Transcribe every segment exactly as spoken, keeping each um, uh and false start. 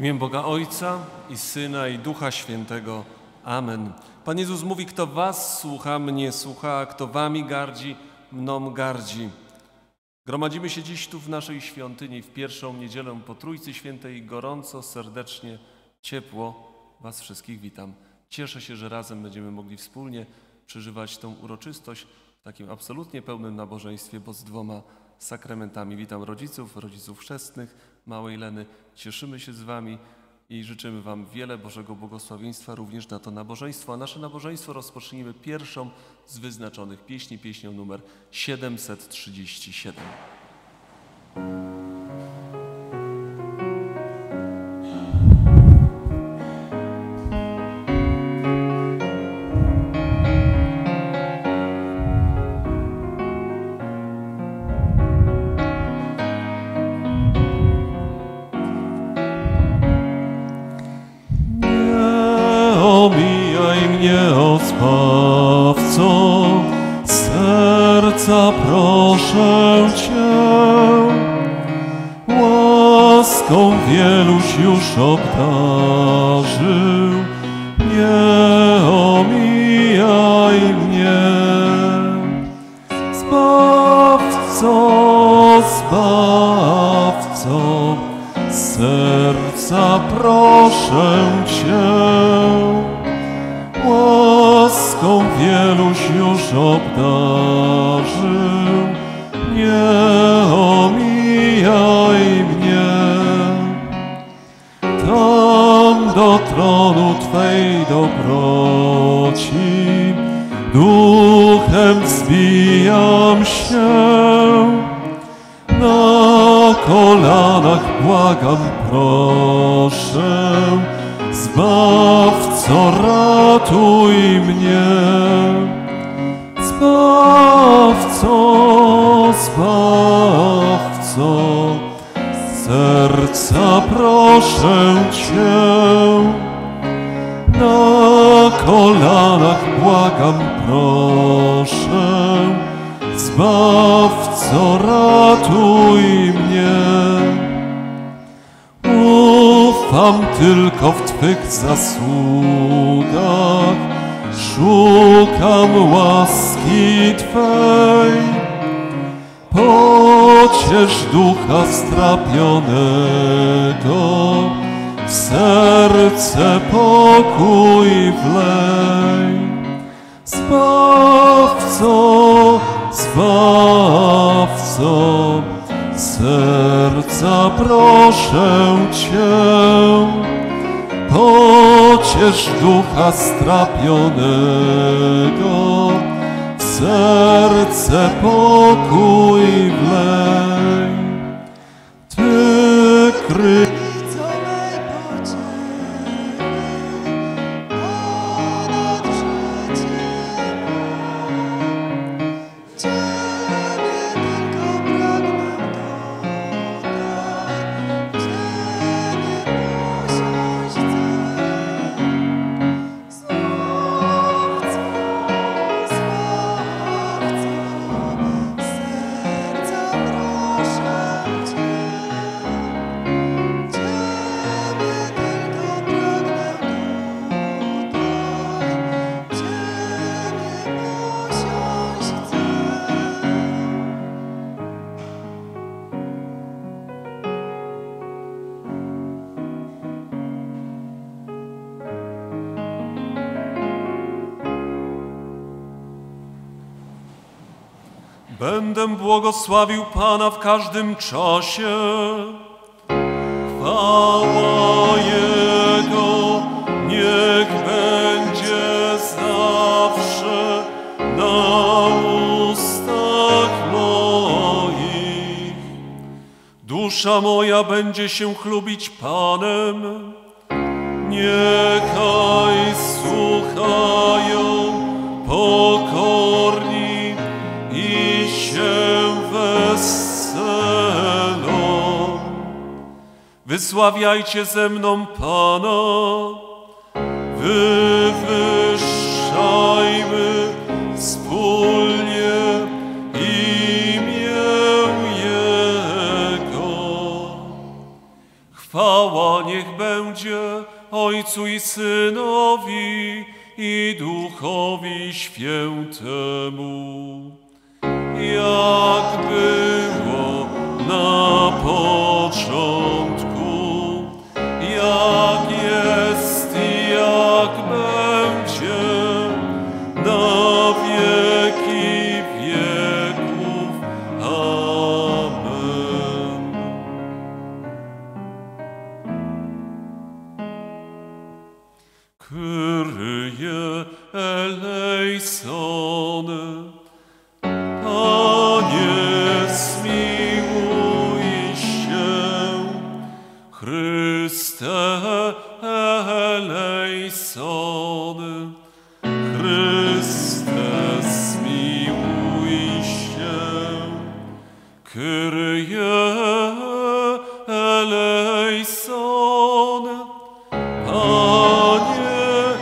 imię Boga Ojca i Syna i Ducha Świętego. Amen. Pan Jezus mówi, kto was słucha, mnie słucha, a kto wami gardzi, mną gardzi. Gromadzimy się dziś tu w naszej świątyni w pierwszą niedzielę po Trójcy Świętej i gorąco, serdecznie, ciepło was wszystkich witam. Cieszę się, że razem będziemy mogli wspólnie przeżywać tę uroczystość w takim absolutnie pełnym nabożeństwie, bo z dwoma sakramentami. Witam rodziców, rodziców chrzestnych, małej Leny. Cieszymy się z wami i życzymy wam wiele Bożego błogosławieństwa również na to nabożeństwo. A nasze nabożeństwo rozpoczniemy pierwszą z wyznaczonych pieśni, pieśnią numer siedemset trzydzieści siedem. Serca proszę Cię, łaską wieluś już obdarzył, nie omijaj mnie. Zbawco, Zbawco, serca proszę Cię, łaską wieluś już obdarzył, nie omijaj mnie. Tam do tronu Twej dobroci duchem wzbijam się, na kolanach błagam, proszę, Zbawco, ratuj mnie. Zbawco, Zbawco, serca proszę Cię, na kolanach błagam, proszę, Zbawco, ratuj mnie. Ufam tylko w Twych zasługach, szukam łaski Twej. Pociesz ducha strapionego, w serce pokój wlej. Zbawco, Zbawco, serca proszę Cię, pociesz ducha strapionego, w serce pokój wlej. Ty kry... Będę błogosławił Pana w każdym czasie. Chwała Jego niech będzie zawsze na ustach moich. Dusza moja będzie się chlubić Panem. Niechaj słuchają pokorni i się weselą. Wysławiajcie ze mną Pana, wywyższajmy wspólnie imię Jego. Chwała niech będzie Ojcu i Synowi i Duchowi Świętemu, jak było na początku, jak jest i jak będzie, na wieki wieków. Amen. Kyrie eleison, Panie zmiłuj się, Chryste eleison, Chryste zmiłuj się, Kyrie eleison, Panie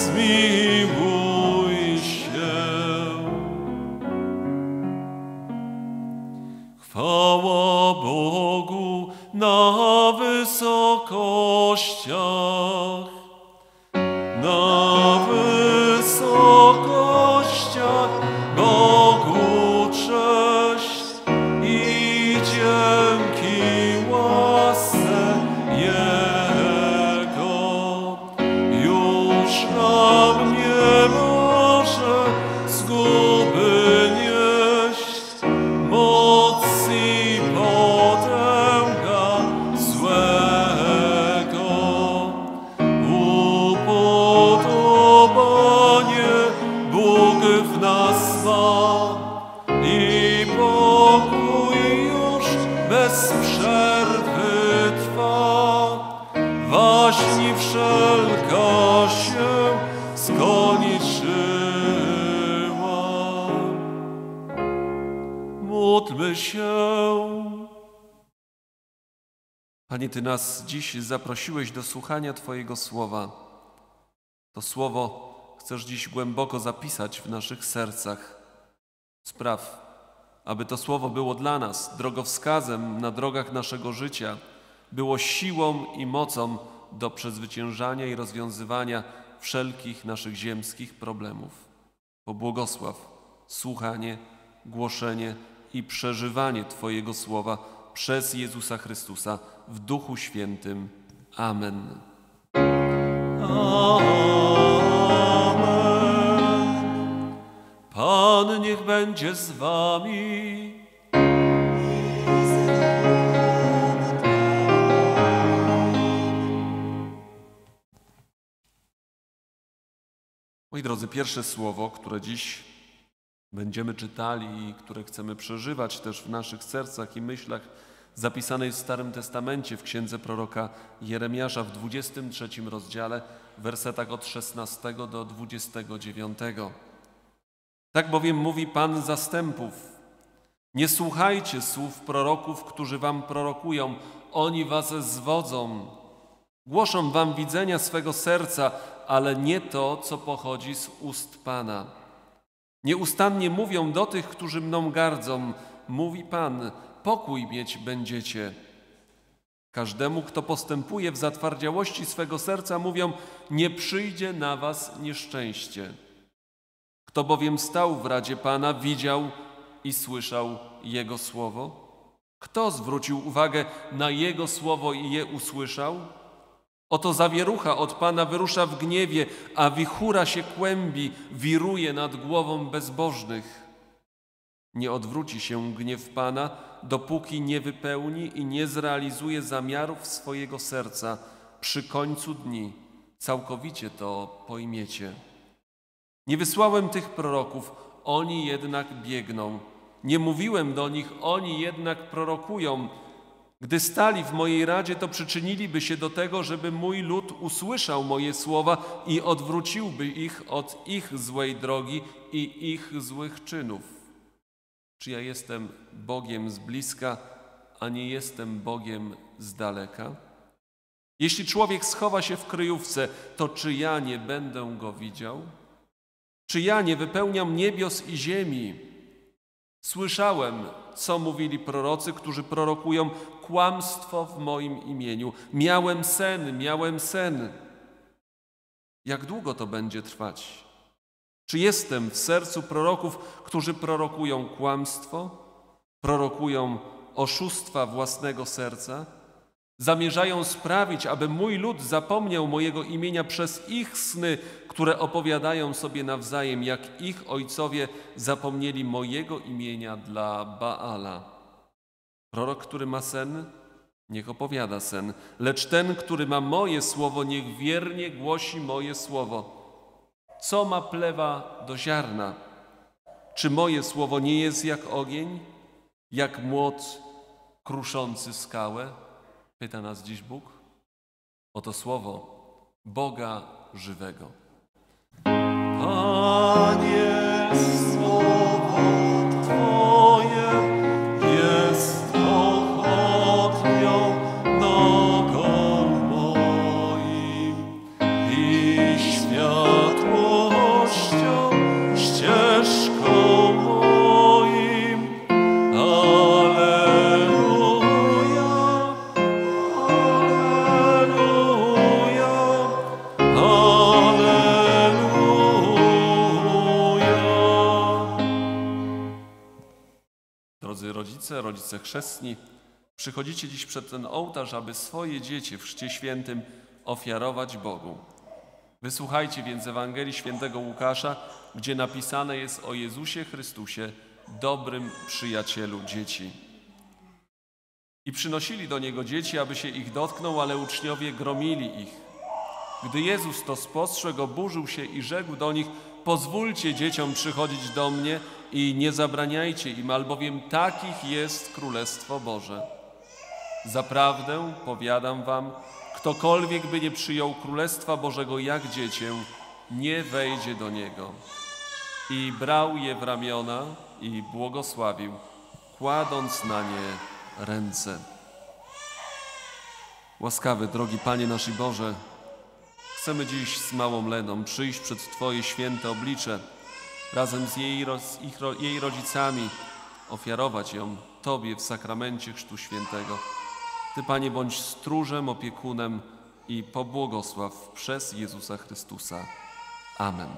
zmiłuj się. Chwała Bogu na wysokościach, na wysokościach Bogu cześć i dzięki łasce Jego. Już nam nie może zguby nieść, moc i potęga złego. Upodobanie Bóg w nas ma i pokój już bez przerwy trwa. Waśni wszelka się skończyła. Módlmy się. Panie, Ty nas dziś zaprosiłeś do słuchania Twojego słowa. To słowo chcesz dziś głęboko zapisać w naszych sercach. Spraw, aby to słowo było dla nas drogowskazem na drogach naszego życia, było siłą i mocą do przezwyciężania i rozwiązywania wszelkich naszych ziemskich problemów. Pobłogosław słuchanie, głoszenie i przeżywanie Twojego słowa przez Jezusa Chrystusa w Duchu Świętym. Amen. Amen. Pan niech będzie z wami. Moi drodzy, pierwsze słowo, które dziś będziemy czytali i które chcemy przeżywać też w naszych sercach i myślach, zapisane jest w Starym Testamencie w księdze proroka Jeremiasza w dwudziestym trzecim rozdziale, w wersetach od szesnastego do dwudziestego dziewiątego. Tak bowiem mówi Pan zastępów: nie słuchajcie słów proroków, którzy wam prorokują, oni was zwodzą. Głoszą wam widzenia swego serca, ale nie to, co pochodzi z ust Pana. Nieustannie mówią do tych, którzy mną gardzą, mówi Pan, pokój mieć będziecie. Każdemu, kto postępuje w zatwardziałości swego serca, mówią, nie przyjdzie na was nieszczęście. Kto bowiem stał w radzie Pana, widział i słyszał Jego słowo? Kto zwrócił uwagę na Jego słowo i je usłyszał? Oto zawierucha od Pana wyrusza w gniewie, a wichura się kłębi, wiruje nad głową bezbożnych. Nie odwróci się gniew Pana, dopóki nie wypełni i nie zrealizuje zamiarów swojego serca przy końcu dni. Całkowicie to pojmiecie. Nie wysłałem tych proroków, oni jednak biegną. Nie mówiłem do nich, oni jednak prorokują. Gdy stali w mojej radzie, to przyczyniliby się do tego, żeby mój lud usłyszał moje słowa i odwróciłby ich od ich złej drogi i ich złych czynów. Czy ja jestem Bogiem z bliska, a nie jestem Bogiem z daleka? Jeśli człowiek schowa się w kryjówce, to czy ja nie będę go widział? Czy ja nie wypełniam niebios i ziemi? Słyszałem, co mówili prorocy, którzy prorokują kłamstwo w moim imieniu. Miałem sen, miałem sen. Jak długo to będzie trwać? Czy jestem w sercu proroków, którzy prorokują kłamstwo, prorokują oszustwa własnego serca? Zamierzają sprawić, aby mój lud zapomniał mojego imienia przez ich sny, które opowiadają sobie nawzajem, jak ich ojcowie zapomnieli mojego imienia dla Baala. Prorok, który ma sen, niech opowiada sen, lecz ten, który ma moje słowo, niech wiernie głosi moje słowo. Co ma plewa do ziarna? Czy moje słowo nie jest jak ogień, jak młot kruszący skałę? Pyta nas dziś Bóg. Oto słowo Boga żywego. Panie, słowo Twoje jest pochodnią nogom moim i światłością ścieżką moim. Alleluja, alleluja, alleluja. Drodzy rodzice, rodzice chrzestni, przychodzicie dziś przed ten ołtarz, aby swoje dzieci w Chrzcie Świętym ofiarować Bogu. Wysłuchajcie więc Ewangelii Świętego Łukasza, gdzie napisane jest o Jezusie Chrystusie, dobrym przyjacielu dzieci. I przynosili do Niego dzieci, aby się ich dotknął, ale uczniowie gromili ich. Gdy Jezus to spostrzegł, oburzył się i rzekł do nich: pozwólcie dzieciom przychodzić do mnie i nie zabraniajcie im, albowiem takich jest Królestwo Boże. Zaprawdę powiadam wam, ktokolwiek by nie przyjął Królestwa Bożego jak dziecię, nie wejdzie do niego. I brał je w ramiona i błogosławił, kładąc na nie ręce. Łaskawy, drogi Panie nasz i Boże, chcemy dziś z małą Leną przyjść przed Twoje święte oblicze, razem z jej, z ich, jej rodzicami, ofiarować ją Tobie w sakramencie Chrztu Świętego. Ty, Panie, bądź stróżem, opiekunem i pobłogosław przez Jezusa Chrystusa. Amen.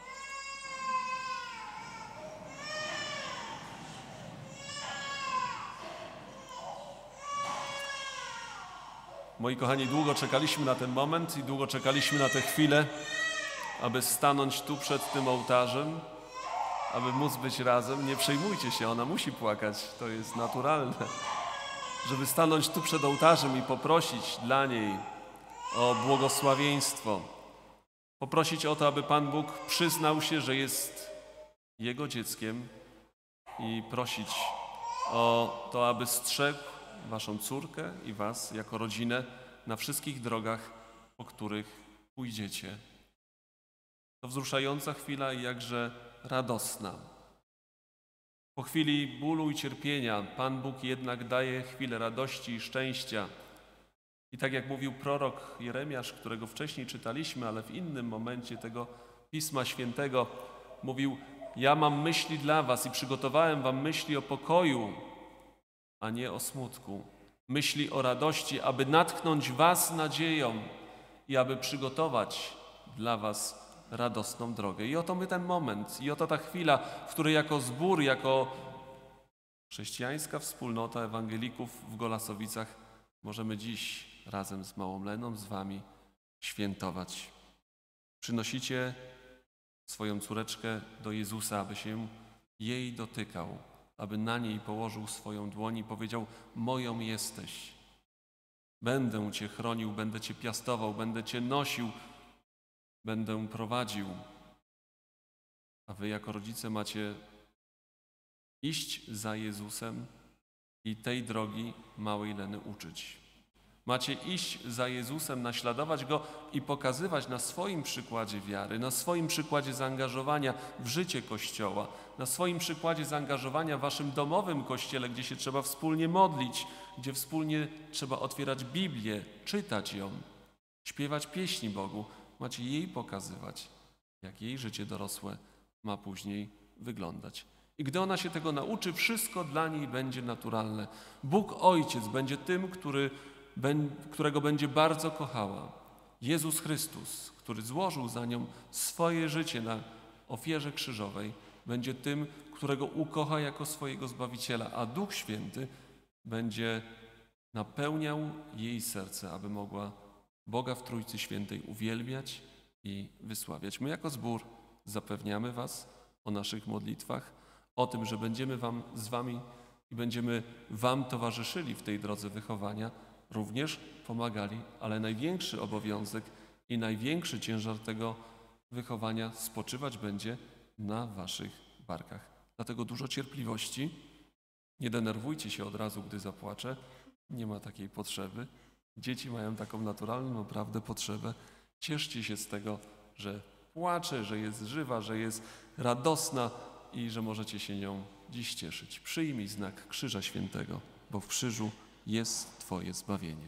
Moi kochani, długo czekaliśmy na ten moment i długo czekaliśmy na tę chwilę, aby stanąć tu przed tym ołtarzem, aby móc być razem. Nie przejmujcie się, ona musi płakać, to jest naturalne. Żeby stanąć tu przed ołtarzem i poprosić dla niej o błogosławieństwo. Poprosić o to, aby Pan Bóg przyznał się, że jest Jego dzieckiem i prosić o to, aby strzegł waszą córkę i was jako rodzinę na wszystkich drogach, po których pójdziecie. To wzruszająca chwila i jakże radosna. Po chwili bólu i cierpienia Pan Bóg jednak daje chwilę radości i szczęścia. I tak jak mówił prorok Jeremiasz, którego wcześniej czytaliśmy, ale w innym momencie tego Pisma Świętego, mówił: ja mam myśli dla was i przygotowałem wam myśli o pokoju, a nie o smutku. Myśli o radości, aby natknąć was nadzieją i aby przygotować dla was radosną drogę. I oto my ten moment, i oto ta chwila, w której jako zbór, jako chrześcijańska wspólnota ewangelików w Golasowicach możemy dziś razem z małą Leną, z wami świętować. Przynosicie swoją córeczkę do Jezusa, aby się jej dotykał, aby na niej położył swoją dłoń i powiedział: moją jesteś. Będę cię chronił, będę cię piastował, będę cię nosił, będę prowadził. A wy jako rodzice macie iść za Jezusem i tej drogi małej Leny uczyć. Macie iść za Jezusem, naśladować Go i pokazywać na swoim przykładzie wiary, na swoim przykładzie zaangażowania w życie Kościoła, na swoim przykładzie zaangażowania w waszym domowym kościele, gdzie się trzeba wspólnie modlić, gdzie wspólnie trzeba otwierać Biblię, czytać ją, śpiewać pieśni Bogu. Macie jej pokazywać, jak jej życie dorosłe ma później wyglądać. I gdy ona się tego nauczy, wszystko dla niej będzie naturalne. Bóg Ojciec będzie tym, który, którego będzie bardzo kochała. Jezus Chrystus, który złożył za nią swoje życie na ofierze krzyżowej, będzie tym, którego ukocha jako swojego Zbawiciela, a Duch Święty będzie napełniał jej serce, aby mogła Boga w Trójcy Świętej uwielbiać i wysławiać. My jako zbór zapewniamy was o naszych modlitwach, o tym, że będziemy wam, z wami i będziemy wam towarzyszyli w tej drodze wychowania, również pomagali, ale największy obowiązek i największy ciężar tego wychowania spoczywać będzie na waszych barkach. Dlatego dużo cierpliwości. Nie denerwujcie się od razu, gdy zapłaczę. Nie ma takiej potrzeby. Dzieci mają taką naturalną naprawdę potrzebę. Cieszcie się z tego, że płacze, że jest żywa, że jest radosna i że możecie się nią dziś cieszyć. Przyjmij znak Krzyża Świętego, bo w krzyżu jest twoje zbawienie.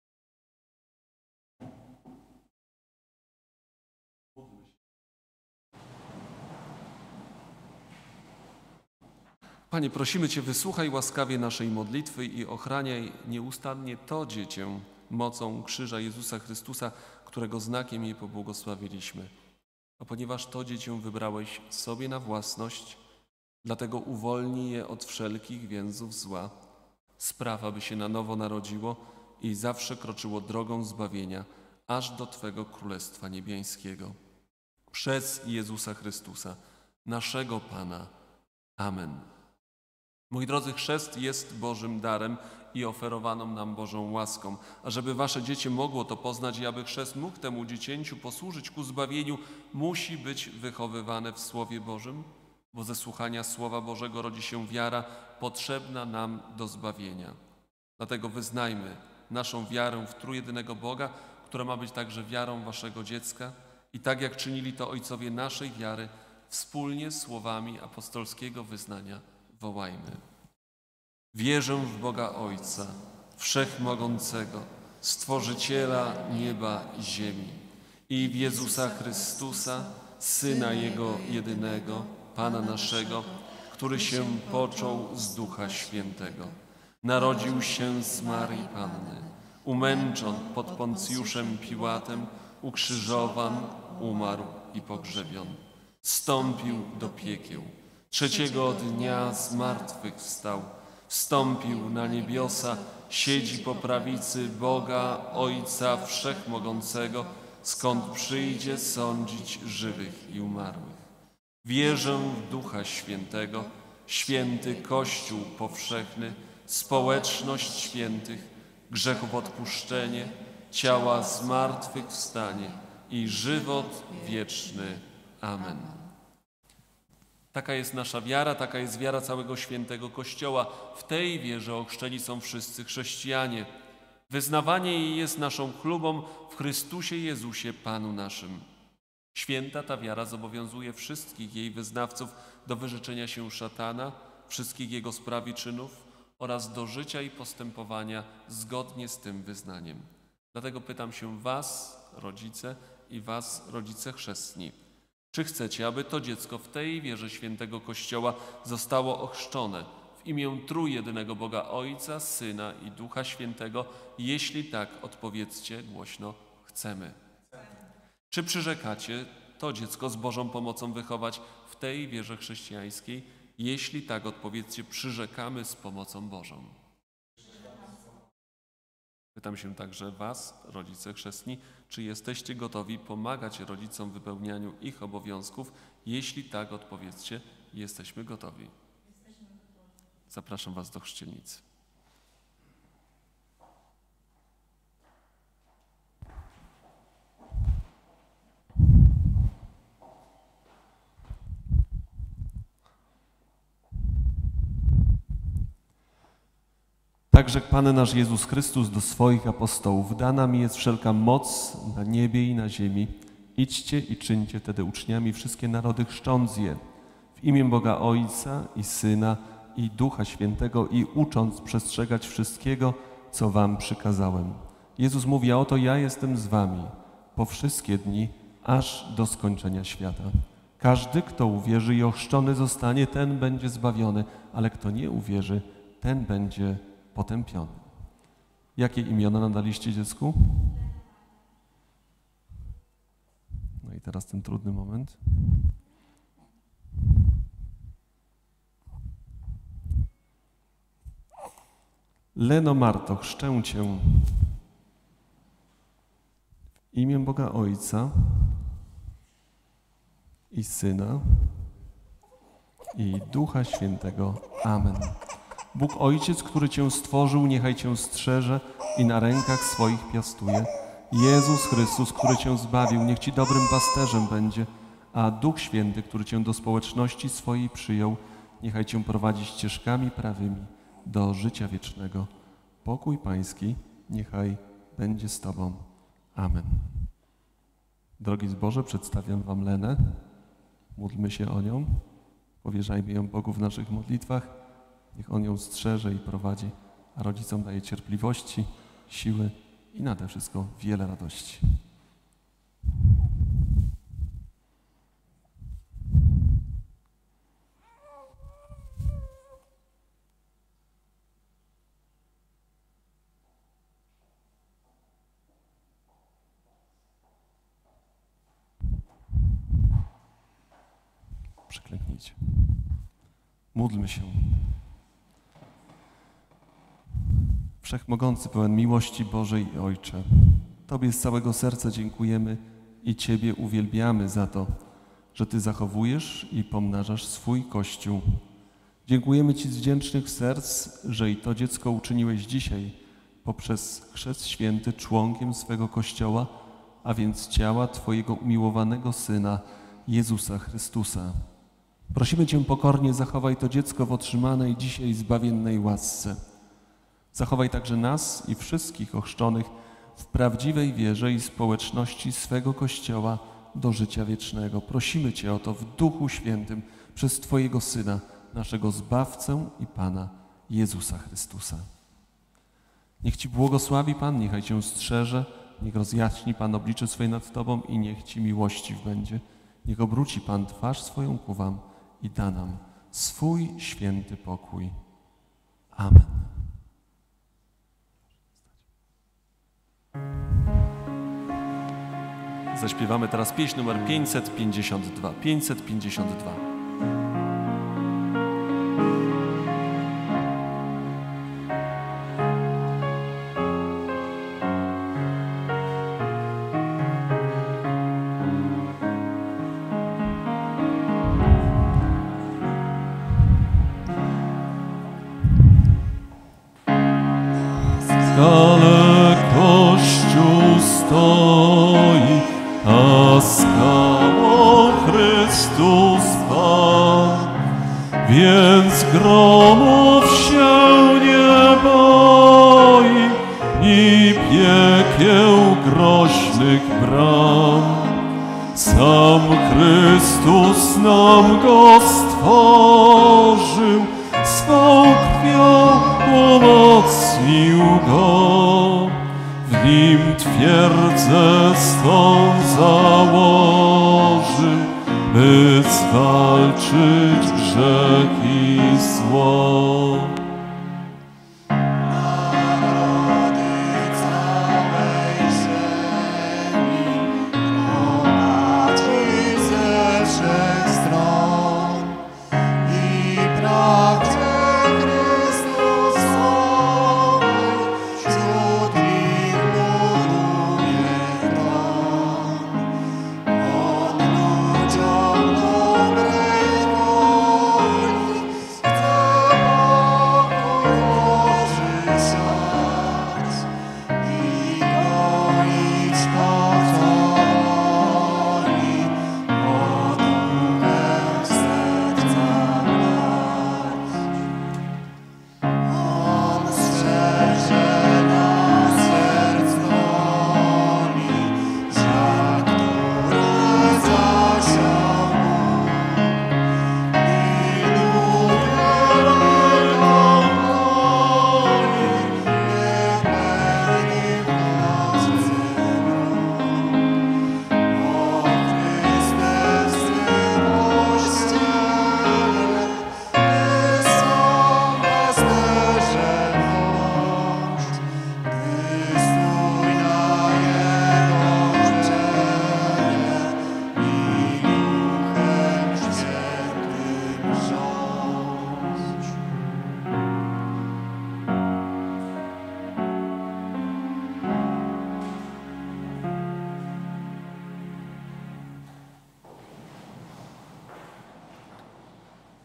Panie, prosimy Cię, wysłuchaj łaskawie naszej modlitwy i ochraniaj nieustannie to dziecię mocą krzyża Jezusa Chrystusa, którego znakiem jej pobłogosławiliśmy. A ponieważ to dziecię wybrałeś sobie na własność, dlatego uwolnij je od wszelkich więzów zła. Spraw, aby się na nowo narodziło i zawsze kroczyło drogą zbawienia, aż do Twego Królestwa Niebiańskiego. Przez Jezusa Chrystusa, naszego Pana. Amen. Moi drodzy, chrzest jest Bożym darem i oferowaną nam Bożą łaską. A żeby wasze dziecię mogło to poznać i aby chrzest mógł temu dziecięciu posłużyć ku zbawieniu, musi być wychowywane w Słowie Bożym, bo ze słuchania Słowa Bożego rodzi się wiara potrzebna nam do zbawienia. Dlatego wyznajmy naszą wiarę w trójjedynego Boga, która ma być także wiarą waszego dziecka i tak jak czynili to ojcowie naszej wiary, wspólnie słowami apostolskiego wyznania wołajmy. Wierzę w Boga Ojca, Wszechmogącego, Stworzyciela nieba i ziemi i w Jezusa Chrystusa, Syna Jego jedynego, Pana naszego, który się począł z Ducha Świętego. Narodził się z Marii Panny, umęczon pod Poncjuszem Piłatem, ukrzyżowan, umarł i pogrzebion. Wstąpił do piekieł. Trzeciego dnia z martwych wstał, wstąpił na niebiosa, siedzi po prawicy Boga Ojca Wszechmogącego, skąd przyjdzie sądzić żywych i umarłych. Wierzę w Ducha Świętego, święty Kościół powszechny, społeczność świętych, grzechów odpuszczenie, ciała zmartwychwstanie i żywot wieczny. Amen. Taka jest nasza wiara, taka jest wiara całego świętego Kościoła. W tej wierze ochrzczeni są wszyscy chrześcijanie. Wyznawanie jej jest naszą chlubą w Chrystusie Jezusie, Panu naszym. Święta ta wiara zobowiązuje wszystkich jej wyznawców do wyrzeczenia się szatana, wszystkich jego spraw i czynów oraz do życia i postępowania zgodnie z tym wyznaniem. Dlatego pytam się was, rodzice, i was, rodzice chrzestni. Czy chcecie, aby to dziecko w tej wierze świętego Kościoła zostało ochrzczone w imię trójjedynego Boga Ojca, Syna i Ducha Świętego? Jeśli tak, odpowiedzcie głośno: chcemy. Czy przyrzekacie to dziecko z Bożą pomocą wychować w tej wierze chrześcijańskiej? Jeśli tak, odpowiedzcie: przyrzekamy z pomocą Bożą. Pytam się także was, rodzice chrzestni, czy jesteście gotowi pomagać rodzicom w wypełnianiu ich obowiązków? Jeśli tak, odpowiedzcie: jesteśmy gotowi. Zapraszam was do chrzcielnicy. Tak rzekł Pan nasz Jezus Chrystus do swoich apostołów: dana mi jest wszelka moc na niebie i na ziemi. Idźcie i czyńcie wtedy uczniami wszystkie narody, chrzcząc je w imię Boga Ojca i Syna i Ducha Świętego i ucząc przestrzegać wszystkiego, co wam przykazałem. Jezus mówi: a oto ja jestem z wami po wszystkie dni, aż do skończenia świata. Każdy, kto uwierzy i ochrzczony zostanie, ten będzie zbawiony, ale kto nie uwierzy, ten będzie potępiony. Jakie imiona nadaliście dziecku? No i teraz ten trudny moment. Leno Marto, chrzczę Cię w imię Boga Ojca i Syna i Ducha Świętego. Amen. Bóg Ojciec, który Cię stworzył, niechaj Cię strzeże i na rękach swoich piastuje. Jezus Chrystus, który Cię zbawił, niech Ci dobrym pasterzem będzie, a Duch Święty, który Cię do społeczności swojej przyjął, niechaj Cię prowadzi ścieżkami prawymi do życia wiecznego. Pokój Pański niechaj będzie z Tobą. Amen. Drogi zboże, przedstawiam Wam Lenę. Módlmy się o nią. Powierzajmy ją Bogu w naszych modlitwach. Niech On ją strzeże i prowadzi, a rodzicom daje cierpliwości, siły i nade wszystko wiele radości. Przyklęknijcie. Módlmy się. Wszechmogący, pełen miłości Bożej i Ojcze, Tobie z całego serca dziękujemy i Ciebie uwielbiamy za to, że Ty zachowujesz i pomnażasz swój Kościół. Dziękujemy Ci z wdzięcznych serc, że i to dziecko uczyniłeś dzisiaj poprzez chrzest święty członkiem swego Kościoła, a więc ciała Twojego umiłowanego Syna, Jezusa Chrystusa. Prosimy Cię pokornie, zachowaj to dziecko w otrzymanej dzisiaj zbawiennej łasce. Zachowaj także nas i wszystkich ochrzczonych w prawdziwej wierze i społeczności swego Kościoła do życia wiecznego. Prosimy Cię o to w Duchu Świętym przez Twojego Syna, naszego Zbawcę i Pana, Jezusa Chrystusa. Niech Ci błogosławi Pan, niechaj Cię strzeże, niech rozjaśni Pan oblicze swoje nad Tobą i niech Ci miłościw będzie. Niech obróci Pan twarz swoją ku Wam i da nam swój święty pokój. Amen. Zaśpiewamy teraz pieśń numer pięćset pięćdziesiąt dwa. pięćset pięćdziesiąt dwa. skale Kościół stoi, a skałą Chrystus Pan. Więc gromów się nie boi, ni piekieł groźnych bram. Sam Chrystus nam go stworzył, swą krwią umocnił go. W nim twierdzę swą założył, by zwalczyć grzech i zło. Chce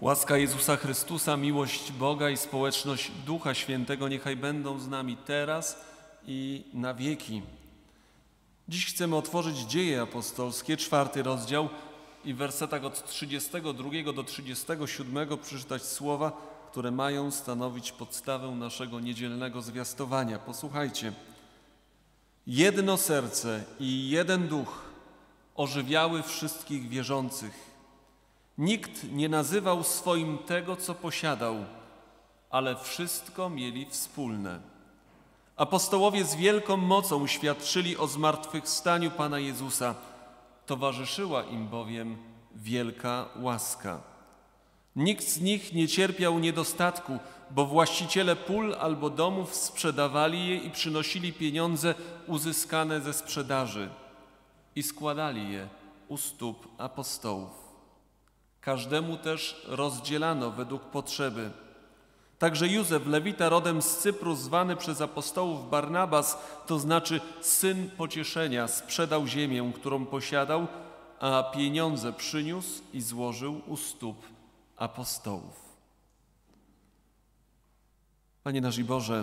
Łaska Jezusa Chrystusa, miłość Boga i społeczność Ducha Świętego niechaj będą z nami teraz i na wieki. Dziś chcemy otworzyć Dzieje Apostolskie, czwarty rozdział i w wersetach od trzydziestego drugiego do trzydziestego siódmego przeczytać słowa, które mają stanowić podstawę naszego niedzielnego zwiastowania. Posłuchajcie. Jedno serce i jeden duch ożywiały wszystkich wierzących. Nikt nie nazywał swoim tego, co posiadał, ale wszystko mieli wspólne. Apostołowie z wielką mocą świadczyli o zmartwychwstaniu Pana Jezusa. Towarzyszyła im bowiem wielka łaska. Nikt z nich nie cierpiał niedostatku, bo właściciele pól albo domów sprzedawali je i przynosili pieniądze uzyskane ze sprzedaży i składali je u stóp apostołów. Każdemu też rozdzielano według potrzeby. Także Józef, lewita rodem z Cypru, zwany przez apostołów Barnabas, to znaczy syn pocieszenia, sprzedał ziemię, którą posiadał, a pieniądze przyniósł i złożył u stóp apostołów. Panie nasz i Boże,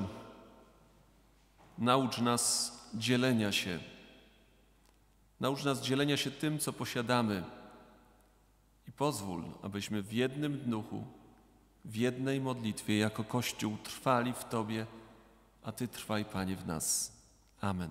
naucz nas dzielenia się. Naucz nas dzielenia się tym, co posiadamy. I pozwól, abyśmy w jednym duchu, w jednej modlitwie jako Kościół trwali w Tobie, a Ty trwaj, Panie, w nas. Amen.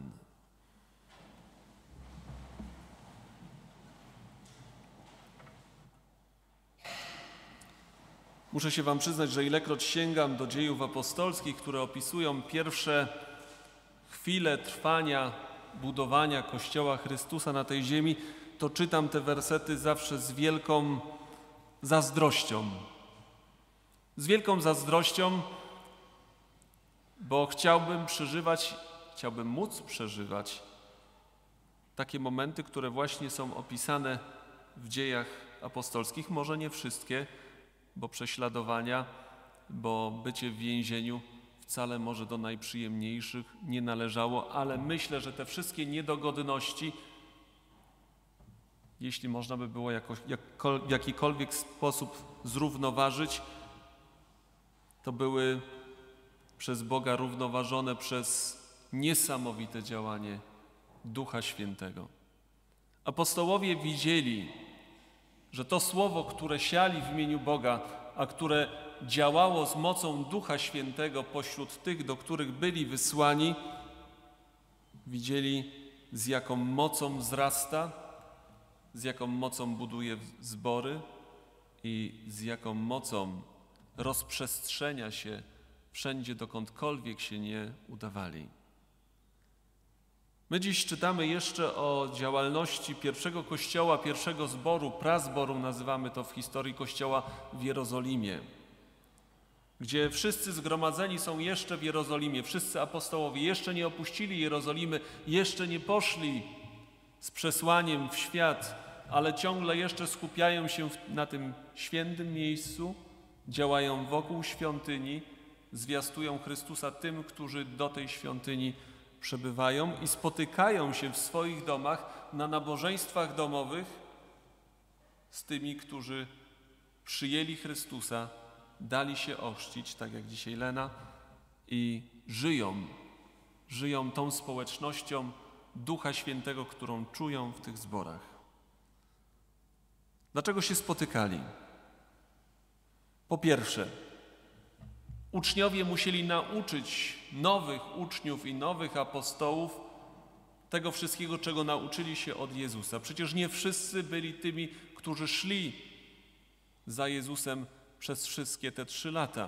Muszę się Wam przyznać, że ilekroć sięgam do dziejów apostolskich, które opisują pierwsze chwile trwania, budowania Kościoła Chrystusa na tej ziemi, to czytam te wersety zawsze z wielką zazdrością. Z wielką zazdrością, bo chciałbym przeżywać, chciałbym móc przeżywać takie momenty, które właśnie są opisane w dziejach apostolskich. Może nie wszystkie, bo prześladowania, bo bycie w więzieniu wcale może do najprzyjemniejszych nie należało, ale myślę, że te wszystkie niedogodności, jeśli można by było jakoś, jak, w jakikolwiek sposób zrównoważyć, to były przez Boga równoważone przez niesamowite działanie Ducha Świętego. Apostołowie widzieli, że to słowo, które siali w imieniu Boga, a które działało z mocą Ducha Świętego pośród tych, do których byli wysłani, widzieli, z jaką mocą wzrasta, z jaką mocą buduje zbory i z jaką mocą rozprzestrzenia się wszędzie, dokądkolwiek się nie udawali. My dziś czytamy jeszcze o działalności pierwszego kościoła, pierwszego zboru, prazboru, nazywamy to w historii kościoła w Jerozolimie, gdzie wszyscy zgromadzeni są jeszcze w Jerozolimie, wszyscy apostołowie jeszcze nie opuścili Jerozolimy, jeszcze nie poszli z przesłaniem w świat, ale ciągle jeszcze skupiają się na tym świętym miejscu, działają wokół świątyni, zwiastują Chrystusa tym, którzy do tej świątyni przebywają i spotykają się w swoich domach na nabożeństwach domowych z tymi, którzy przyjęli Chrystusa, dali się ochrzcić, tak jak dzisiaj Lena, i żyją, żyją tą społecznością Ducha Świętego, którą czują w tych zborach. Dlaczego się spotykali? Po pierwsze, uczniowie musieli nauczyć nowych uczniów i nowych apostołów tego wszystkiego, czego nauczyli się od Jezusa. Przecież nie wszyscy byli tymi, którzy szli za Jezusem przez wszystkie te trzy lata.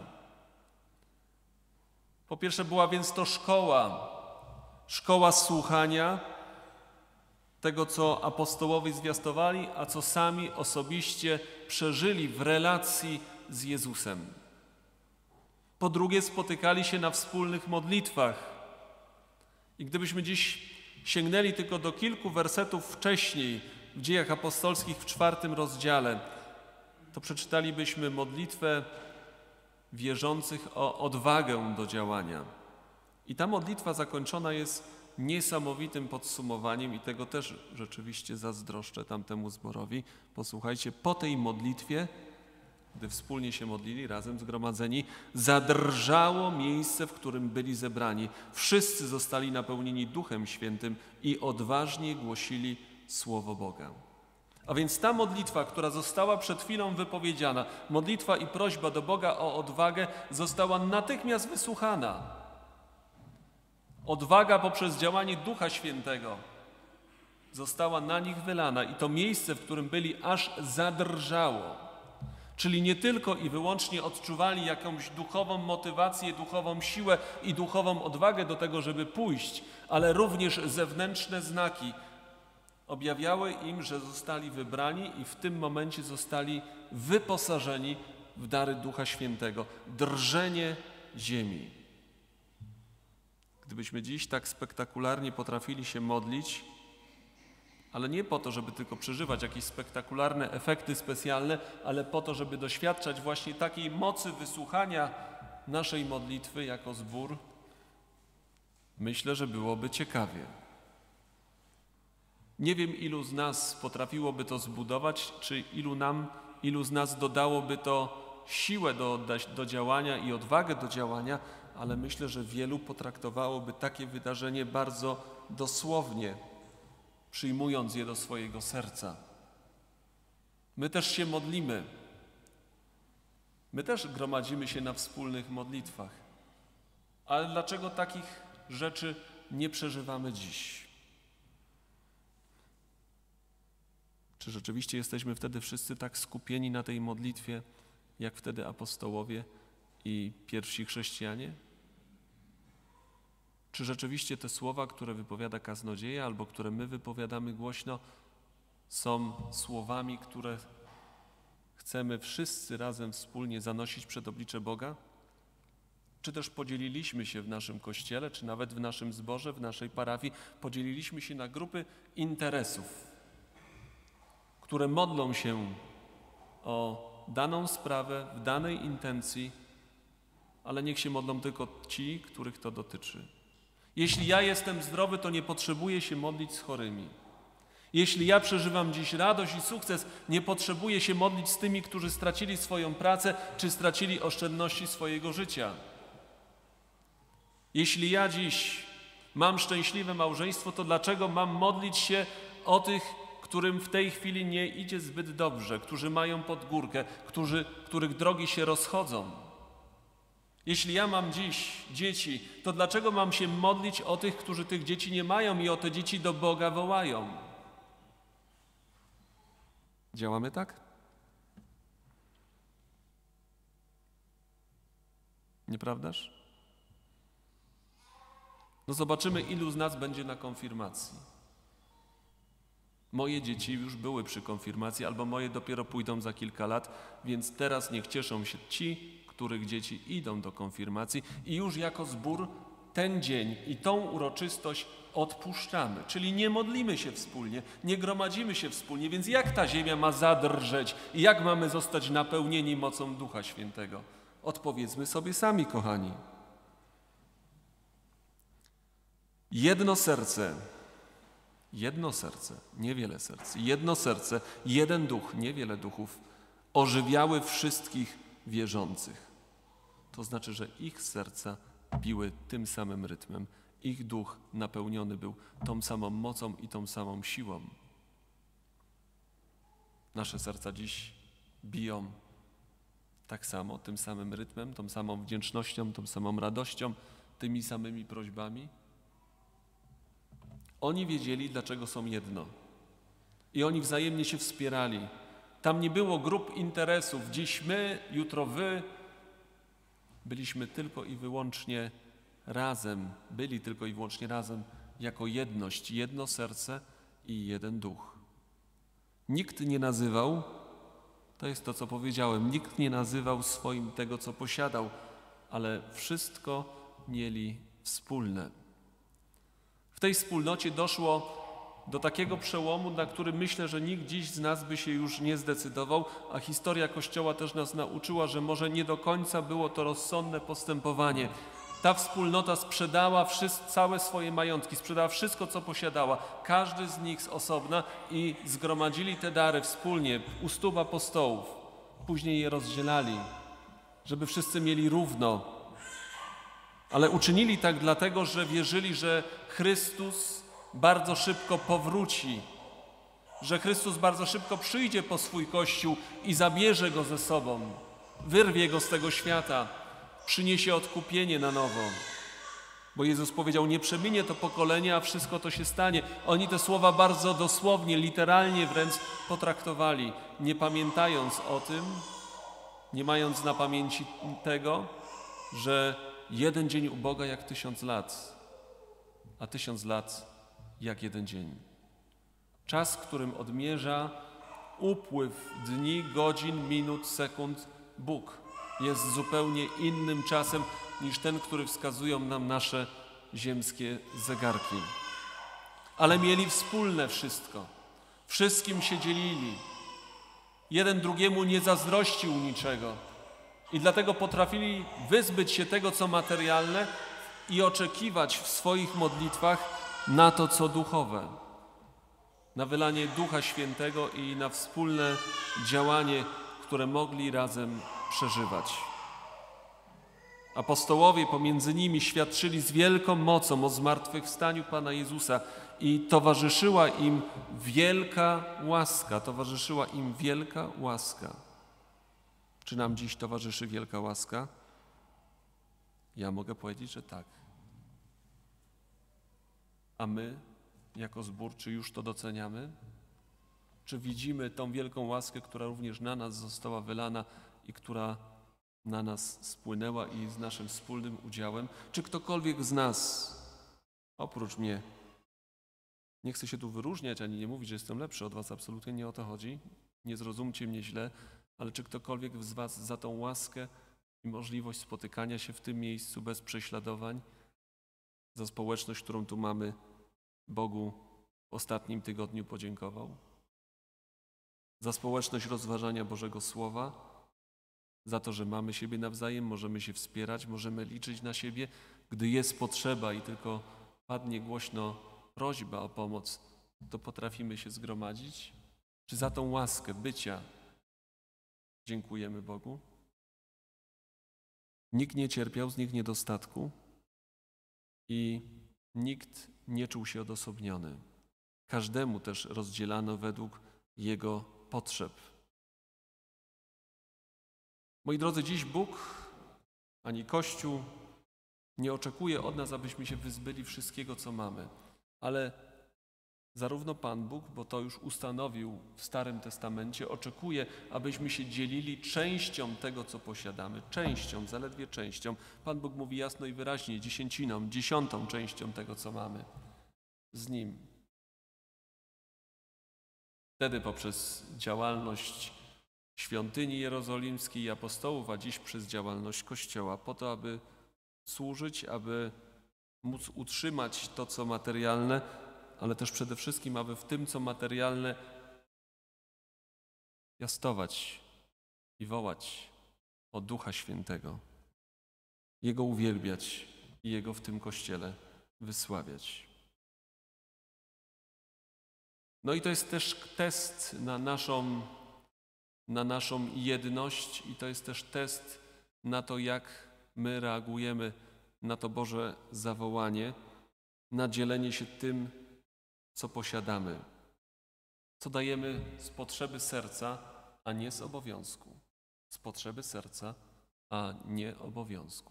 Po pierwsze, była więc to szkoła, szkoła słuchania tego, co apostołowie zwiastowali, a co sami osobiście przeżyli w relacji z Jezusem. Po drugie, spotykali się na wspólnych modlitwach. I gdybyśmy dziś sięgnęli tylko do kilku wersetów wcześniej, w Dziejach Apostolskich w czwartym rozdziale, to przeczytalibyśmy modlitwę wierzących o odwagę do działania. I ta modlitwa zakończona jest niesamowitym podsumowaniem i tego też rzeczywiście zazdroszczę tamtemu zborowi. Posłuchajcie, po tej modlitwie gdy wspólnie się modlili, razem zgromadzeni, zadrżało miejsce, w którym byli zebrani. Wszyscy zostali napełnieni Duchem Świętym i odważnie głosili Słowo Boga. A więc ta modlitwa, która została przed chwilą wypowiedziana, modlitwa i prośba do Boga o odwagę, została natychmiast wysłuchana. Odwaga poprzez działanie Ducha Świętego została na nich wylana i to miejsce, w którym byli, aż zadrżało. Czyli nie tylko i wyłącznie odczuwali jakąś duchową motywację, duchową siłę i duchową odwagę do tego, żeby pójść, ale również zewnętrzne znaki objawiały im, że zostali wybrani i w tym momencie zostali wyposażeni w dary Ducha Świętego. Drżenie ziemi. Gdybyśmy dziś tak spektakularnie potrafili się modlić, ale nie po to, żeby tylko przeżywać jakieś spektakularne efekty specjalne, ale po to, żeby doświadczać właśnie takiej mocy wysłuchania naszej modlitwy jako zbór, myślę, że byłoby ciekawie. Nie wiem, ilu z nas potrafiłoby to zbudować, czy ilu nam, ilu z nas dodałoby to siłę do, do działania i odwagę do działania, ale myślę, że wielu potraktowałoby takie wydarzenie bardzo dosłownie, przyjmując je do swojego serca. My też się modlimy. My też gromadzimy się na wspólnych modlitwach. Ale dlaczego takich rzeczy nie przeżywamy dziś? Czy rzeczywiście jesteśmy wtedy wszyscy tak skupieni na tej modlitwie, jak wtedy apostołowie i pierwsi chrześcijanie? Czy rzeczywiście te słowa, które wypowiada kaznodzieja albo które my wypowiadamy głośno, są słowami, które chcemy wszyscy razem wspólnie zanosić przed oblicze Boga? Czy też podzieliliśmy się w naszym kościele, czy nawet w naszym zborze, w naszej parafii, podzieliliśmy się na grupy interesów, które modlą się o daną sprawę, w danej intencji, ale niech się modlą tylko ci, których to dotyczy. Jeśli ja jestem zdrowy, to nie potrzebuję się modlić z chorymi. Jeśli ja przeżywam dziś radość i sukces, nie potrzebuję się modlić z tymi, którzy stracili swoją pracę, czy stracili oszczędności swojego życia. Jeśli ja dziś mam szczęśliwe małżeństwo, to dlaczego mam modlić się o tych, którym w tej chwili nie idzie zbyt dobrze, którzy mają pod górkę, którzy, których drogi się rozchodzą? Jeśli ja mam dziś dzieci, to dlaczego mam się modlić o tych, którzy tych dzieci nie mają i o te dzieci do Boga wołają? Działamy tak? Nieprawdaż? No zobaczymy, ilu z nas będzie na konfirmacji. Moje dzieci już były przy konfirmacji, albo moje dopiero pójdą za kilka lat, więc teraz niech cieszą się ci, których dzieci idą do konfirmacji i już jako zbór ten dzień i tą uroczystość odpuszczamy. Czyli nie modlimy się wspólnie, nie gromadzimy się wspólnie, więc jak ta ziemia ma zadrżeć i jak mamy zostać napełnieni mocą Ducha Świętego? Odpowiedzmy sobie sami, kochani. Jedno serce, jedno serce, niewiele serc, jedno serce, jeden duch, niewiele duchów, ożywiały wszystkich wierzących. To znaczy, że ich serca biły tym samym rytmem. Ich duch napełniony był tą samą mocą i tą samą siłą. Nasze serca dziś biją tak samo, tym samym rytmem, tą samą wdzięcznością, tą samą radością, tymi samymi prośbami. Oni wiedzieli, dlaczego są jedno. I oni wzajemnie się wspierali. Tam nie było grup interesów. Dziś my, jutro wy. Byliśmy tylko i wyłącznie razem. Byli tylko i wyłącznie razem jako jedność. Jedno serce i jeden duch. Nikt nie nazywał, to jest to, co powiedziałem, nikt nie nazywał swoim tego, co posiadał, ale wszystko mieli wspólne. W tej wspólnocie doszło do takiego przełomu, na który myślę, że nikt dziś z nas by się już nie zdecydował, a historia Kościoła też nas nauczyła, że może nie do końca było to rozsądne postępowanie. Ta wspólnota sprzedała wszystko, całe swoje majątki, sprzedała wszystko, co posiadała, każdy z nich z osobna i zgromadzili te dary wspólnie u stóp apostołów. później je rozdzielali, żeby wszyscy mieli równo. Ale uczynili tak dlatego, że wierzyli, że Chrystus bardzo szybko powróci, że Chrystus bardzo szybko przyjdzie po swój Kościół i zabierze go ze sobą, wyrwie go z tego świata, przyniesie odkupienie na nowo. Bo Jezus powiedział, nie przeminie to pokolenie, a wszystko to się stanie. Oni te słowa bardzo dosłownie, literalnie wręcz potraktowali, nie pamiętając o tym, nie mając na pamięci tego, że jeden dzień u Boga jak tysiąc lat, a tysiąc lat jak jeden dzień. Czas, którym odmierza upływ dni, godzin, minut, sekund Bóg, jest zupełnie innym czasem niż ten, który wskazują nam nasze ziemskie zegarki. Ale mieli wspólne wszystko. Wszystkim się dzielili. Jeden drugiemu nie zazdrościł niczego. I dlatego potrafili wyzbyć się tego, co materialne i oczekiwać w swoich modlitwach na to, co duchowe. Na wylanie Ducha Świętego i na wspólne działanie, które mogli razem przeżywać. Apostołowie pomiędzy nimi świadczyli z wielką mocą o zmartwychwstaniu Pana Jezusa i towarzyszyła im wielka łaska, towarzyszyła im wielka łaska. Czy nam dziś towarzyszy wielka łaska? Ja mogę powiedzieć, że tak. A my, jako zbór, czy już to doceniamy? Czy widzimy tą wielką łaskę, która również na nas została wylana i która na nas spłynęła i z naszym wspólnym udziałem? Czy ktokolwiek z nas, oprócz mnie, nie chcę się tu wyróżniać, ani nie mówić, że jestem lepszy od was, absolutnie nie o to chodzi, nie zrozumcie mnie źle, ale czy ktokolwiek z was za tą łaskę i możliwość spotykania się w tym miejscu bez prześladowań, za społeczność, którą tu mamy, Bogu w ostatnim tygodniu podziękował? Za społeczność rozważania Bożego Słowa, za to, że mamy siebie nawzajem, możemy się wspierać, możemy liczyć na siebie, gdy jest potrzeba i tylko padnie głośno prośba o pomoc, to potrafimy się zgromadzić? Czy za tą łaskę bycia dziękujemy Bogu? Nikt nie cierpiał z nich niedostatku i nikt nie czuł się odosobniony. Każdemu też rozdzielano według jego potrzeb. Moi drodzy, dziś Bóg ani Kościół nie oczekuje od nas, abyśmy się wyzbyli wszystkiego, co mamy, ale zarówno Pan Bóg, bo to już ustanowił w Starym Testamencie, oczekuje, abyśmy się dzielili częścią tego, co posiadamy. Częścią, zaledwie częścią. Pan Bóg mówi jasno i wyraźnie, dziesięciną, dziesiątą częścią tego, co mamy z Nim. Wtedy poprzez działalność świątyni jerozolimskiej i apostołów, a dziś przez działalność Kościoła, po to, aby służyć, aby móc utrzymać to, co materialne, ale też przede wszystkim, aby w tym, co materialne, piastować i wołać o Ducha Świętego, Jego uwielbiać i Jego w tym Kościele wysławiać. No i to jest też test na naszą, na naszą jedność i to jest też test na to, jak my reagujemy na to Boże zawołanie, na dzielenie się tym, co posiadamy, co dajemy z potrzeby serca, a nie z obowiązku. Z potrzeby serca, a nie obowiązku.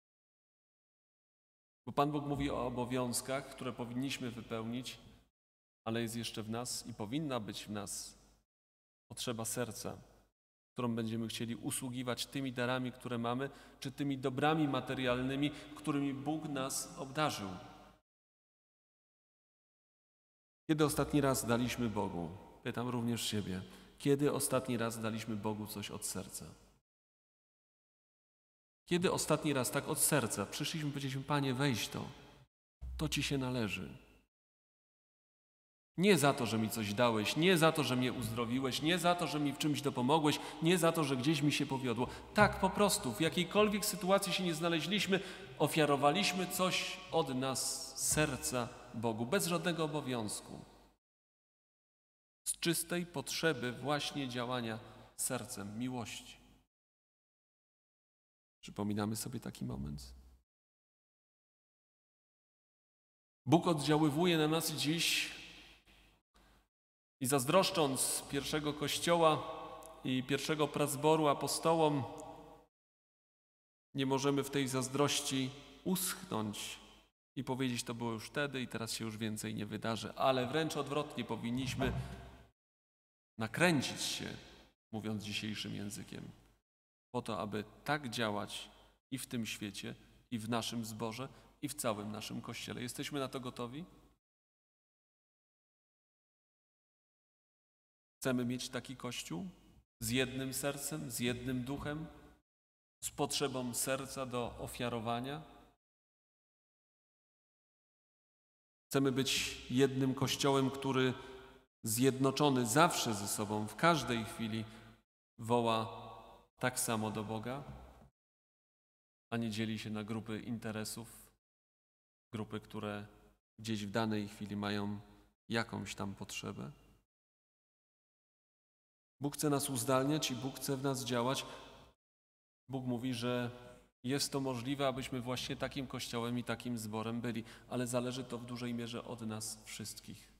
Bo Pan Bóg mówi o obowiązkach, które powinniśmy wypełnić, ale jest jeszcze w nas i powinna być w nas potrzeba serca, którą będziemy chcieli usługiwać tymi darami, które mamy, czy tymi dobrami materialnymi, którymi Bóg nas obdarzył. Kiedy ostatni raz daliśmy Bogu? Pytam również siebie. Kiedy ostatni raz daliśmy Bogu coś od serca? Kiedy ostatni raz tak od serca przyszliśmy i powiedzieliśmy: Panie, weź to, to Ci się należy. Nie za to, że mi coś dałeś, nie za to, że mnie uzdrowiłeś, nie za to, że mi w czymś dopomogłeś, nie za to, że gdzieś mi się powiodło. Tak po prostu, w jakiejkolwiek sytuacji się nie znaleźliśmy, ofiarowaliśmy coś od nas z serca Bogu, bez żadnego obowiązku. Z czystej potrzeby właśnie działania sercem miłości. Przypominamy sobie taki moment. Bóg oddziaływuje na nas dziś i zazdroszcząc pierwszego Kościoła i pierwszego pradzboru apostołom, nie możemy w tej zazdrości uschnąć i powiedzieć, to było już wtedy i teraz się już więcej nie wydarzy, ale wręcz odwrotnie powinniśmy nakręcić się, mówiąc dzisiejszym językiem, po to, aby tak działać i w tym świecie, i w naszym zborze, i w całym naszym Kościele. Jesteśmy na to gotowi? Chcemy mieć taki Kościół z jednym sercem, z jednym duchem, z potrzebą serca do ofiarowania? Chcemy być jednym Kościołem, który zjednoczony zawsze ze sobą, w każdej chwili woła tak samo do Boga, a nie dzieli się na grupy interesów, grupy, które gdzieś w danej chwili mają jakąś tam potrzebę. Bóg chce nas uzdalniać i Bóg chce w nas działać. Bóg mówi, że jest to możliwe, abyśmy właśnie takim Kościołem i takim zborem byli, ale zależy to w dużej mierze od nas wszystkich.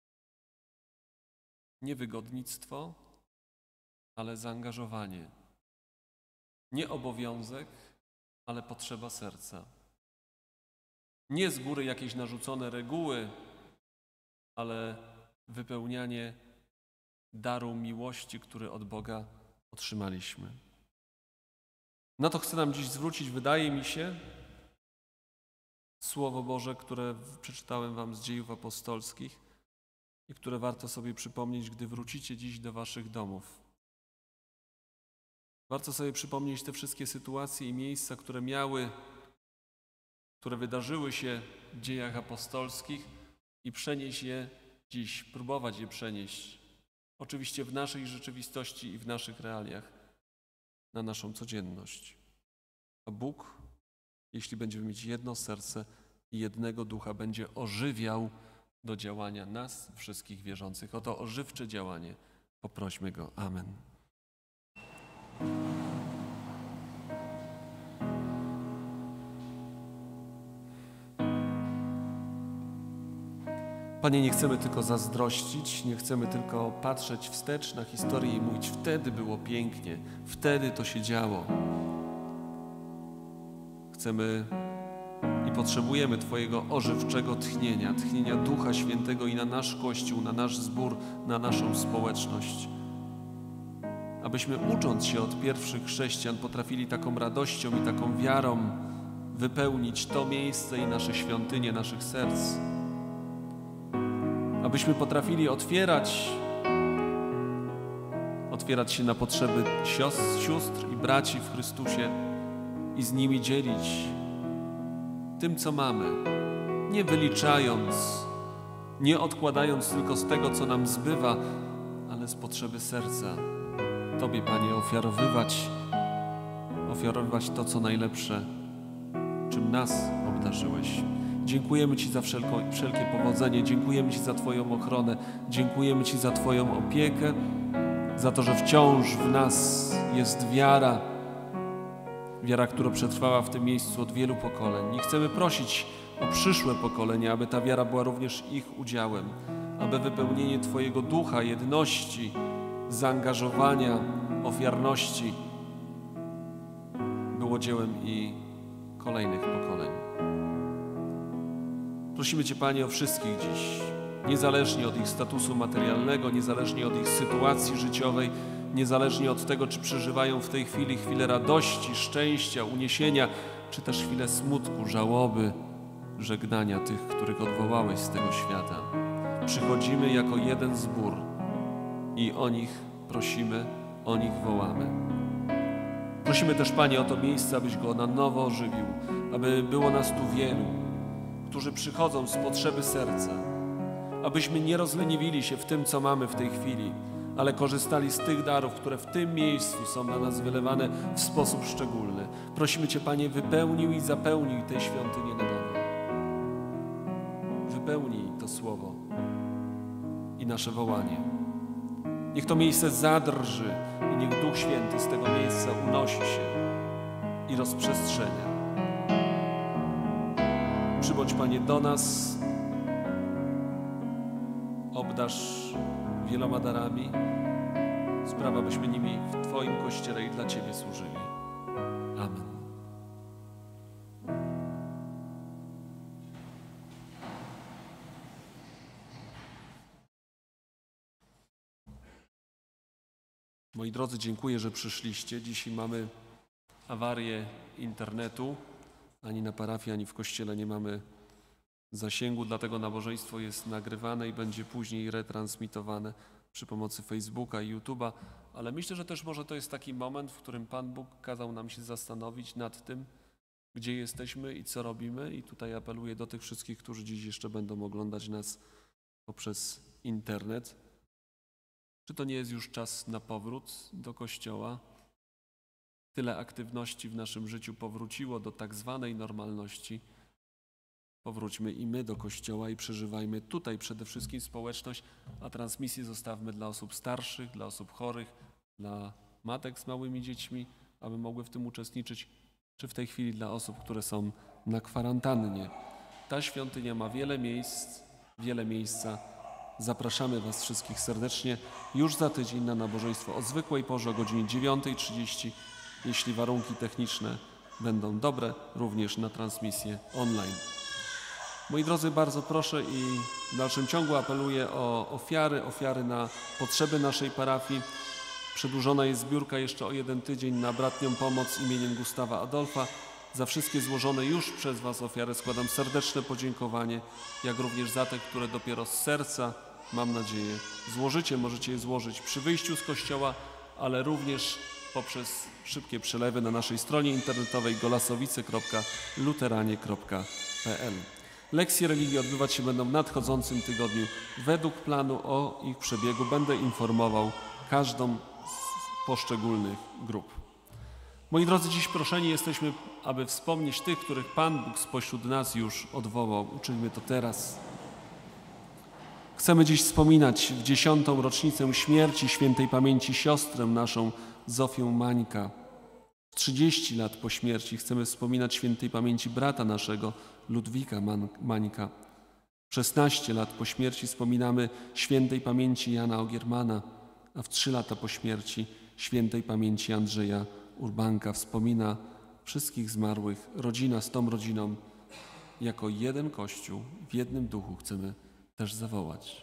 Nie wygodnictwo, ale zaangażowanie. Nie obowiązek, ale potrzeba serca. Nie z góry jakieś narzucone reguły, ale wypełnianie daru miłości, który od Boga otrzymaliśmy. Na to chcę nam dziś zwrócić, wydaje mi się, Słowo Boże, które przeczytałem wam z Dziejów Apostolskich i które warto sobie przypomnieć, gdy wrócicie dziś do waszych domów. Warto sobie przypomnieć te wszystkie sytuacje i miejsca, które miały, które wydarzyły się w Dziejach Apostolskich i przenieść je dziś, próbować je przenieść. Oczywiście w naszej rzeczywistości i w naszych realiach, na naszą codzienność. A Bóg, jeśli będziemy mieć jedno serce i jednego ducha, będzie ożywiał do działania nas, wszystkich wierzących. O to ożywcze działanie poprośmy Go. Amen. Panie, nie chcemy tylko zazdrościć, nie chcemy tylko patrzeć wstecz na historię i mówić, wtedy było pięknie, wtedy to się działo. Chcemy i potrzebujemy Twojego ożywczego tchnienia, tchnienia Ducha Świętego i na nasz Kościół, na nasz zbór, na naszą społeczność. Abyśmy, ucząc się od pierwszych chrześcijan, potrafili taką radością i taką wiarą wypełnić to miejsce i nasze świątynie naszych serc. Abyśmy potrafili otwierać, otwierać się na potrzeby siostr, sióstr i braci w Chrystusie i z nimi dzielić tym, co mamy, nie wyliczając, nie odkładając tylko z tego, co nam zbywa, ale z potrzeby serca. Tobie, Panie, ofiarowywać, ofiarowywać to, co najlepsze, czym nas obdarzyłeś. Dziękujemy Ci za wszelko, wszelkie powodzenie, dziękujemy Ci za Twoją ochronę, dziękujemy Ci za Twoją opiekę, za to, że wciąż w nas jest wiara, wiara, która przetrwała w tym miejscu od wielu pokoleń. I chcemy prosić o przyszłe pokolenia, aby ta wiara była również ich udziałem, aby wypełnienie Twojego ducha, jedności, zaangażowania, ofiarności było dziełem i kolejnych pokoleń. Prosimy Cię, Panie, o wszystkich dziś, niezależnie od ich statusu materialnego, niezależnie od ich sytuacji życiowej, niezależnie od tego, czy przeżywają w tej chwili chwilę radości, szczęścia, uniesienia, czy też chwilę smutku, żałoby, żegnania tych, których odwołałeś z tego świata. Przychodzimy jako jeden zbór i o nich prosimy, o nich wołamy. Prosimy też, Panie, o to miejsce, abyś go na nowo ożywił, aby było nas tu wielu, którzy przychodzą z potrzeby serca, abyśmy nie rozleniwili się w tym, co mamy w tej chwili, ale korzystali z tych darów, które w tym miejscu są na nas wylewane w sposób szczególny. Prosimy Cię, Panie, wypełnij i zapełnij tej świątynię na nowo. Wypełnij to słowo i nasze wołanie. Niech to miejsce zadrży I niech Duch Święty z tego miejsca unosi się i rozprzestrzenia. Przybądź, Panie, do nas, obdarz wieloma darami, sprawa, byśmy nimi w Twoim Kościele i dla Ciebie służyli. Amen. Moi drodzy, dziękuję, że przyszliście. Dzisiaj mamy awarię internetu. Ani na parafii, ani w kościele nie mamy zasięgu, dlatego nabożeństwo jest nagrywane i będzie później retransmitowane przy pomocy Facebooka i YouTube'a. Ale myślę, że też może to jest taki moment, w którym Pan Bóg kazał nam się zastanowić nad tym, gdzie jesteśmy i co robimy. I tutaj apeluję do tych wszystkich, którzy dziś jeszcze będą oglądać nas poprzez internet. Czy to nie jest już czas na powrót do Kościoła? Tyle aktywności w naszym życiu powróciło do tak zwanej normalności. Powróćmy i my do Kościoła i przeżywajmy tutaj przede wszystkim społeczność, a transmisję zostawmy dla osób starszych, dla osób chorych, dla matek z małymi dziećmi, aby mogły w tym uczestniczyć, czy w tej chwili dla osób, które są na kwarantannie. Ta świątynia ma wiele miejsc, wiele miejsca. Zapraszamy Was wszystkich serdecznie już za tydzień na nabożeństwo o zwykłej porze o godzinie dziewiątej trzydzieści. Jeśli warunki techniczne będą dobre, również na transmisję online. Moi drodzy, bardzo proszę i w dalszym ciągu apeluję o ofiary, ofiary na potrzeby naszej parafii. Przedłużona jest zbiórka jeszcze o jeden tydzień na bratnią pomoc imieniem Gustawa Adolfa. Za wszystkie złożone już przez Was ofiary składam serdeczne podziękowanie, jak również za te, które dopiero z serca, mam nadzieję, złożycie. Możecie je złożyć przy wyjściu z kościoła, ale również poprzez szybkie przelewy na naszej stronie internetowej golasowice kropka luteranie kropka p l. Lekcje religii odbywać się będą w nadchodzącym tygodniu. Według planu o ich przebiegu będę informował każdą z poszczególnych grup. Moi drodzy, dziś proszeni jesteśmy, aby wspomnieć tych, których Pan Bóg spośród nas już odwołał. Uczyńmy to teraz. Chcemy dziś wspominać w dziesiątą rocznicę śmierci świętej pamięci siostrę naszą Zofię Mańka. trzydzieści lat po śmierci chcemy wspominać świętej pamięci brata naszego Ludwika Mańka. szesnaście lat po śmierci wspominamy świętej pamięci Jana Ogiermana, a w trzy lata po śmierci świętej pamięci Andrzeja Urbanka. Wspomina wszystkich zmarłych. Rodzina z tą rodziną jako jeden Kościół w jednym duchu chcemy też zawołać.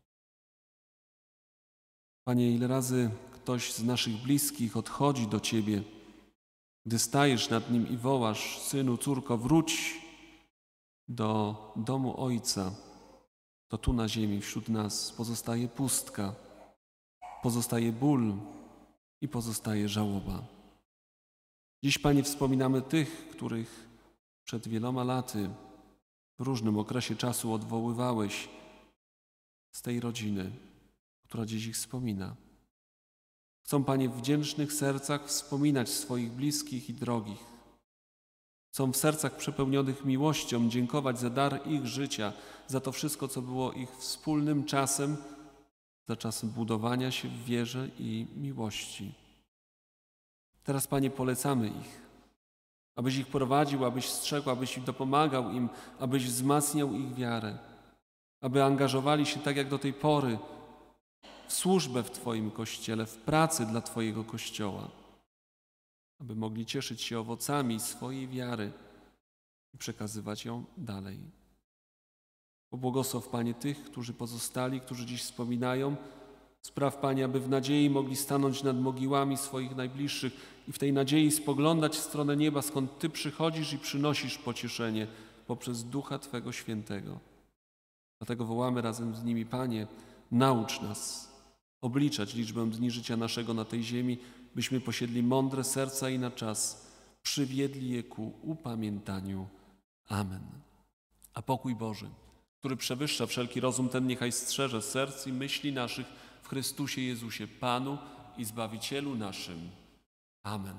Panie, ile razy ktoś z naszych bliskich odchodzi do Ciebie, gdy stajesz nad nim i wołasz: synu, córko, wróć do domu Ojca, to tu na ziemi wśród nas pozostaje pustka, pozostaje ból i pozostaje żałoba. Dziś, Panie, wspominamy tych, których przed wieloma laty w różnym okresie czasu odwoływałeś z tej rodziny, która dziś ich wspomina. Chcą, Panie, w wdzięcznych sercach wspominać swoich bliskich i drogich. Chcą w sercach przepełnionych miłością dziękować za dar ich życia, za to wszystko, co było ich wspólnym czasem, za czasem budowania się w wierze i miłości. Teraz, Panie, polecamy ich, abyś ich prowadził, abyś strzegł, abyś dopomagał im, abyś wzmacniał ich wiarę, aby angażowali się tak jak do tej pory w służbę w Twoim Kościele, w pracy dla Twojego Kościoła, aby mogli cieszyć się owocami swojej wiary i przekazywać ją dalej. Pobłogosław, Panie, tych, którzy pozostali, którzy dziś wspominają. Spraw, Panie, aby w nadziei mogli stanąć nad mogiłami swoich najbliższych i w tej nadziei spoglądać w stronę nieba, skąd Ty przychodzisz i przynosisz pocieszenie poprzez Ducha Twego Świętego. Dlatego wołamy razem z nimi: Panie, naucz nas obliczać liczbę dni życia naszego na tej ziemi, byśmy posiedli mądre serca i na czas przywiedli je ku upamiętaniu. Amen. A pokój Boży, który przewyższa wszelki rozum, ten niechaj strzeże serc i myśli naszych w Chrystusie Jezusie, Panu i Zbawicielu naszym. Amen.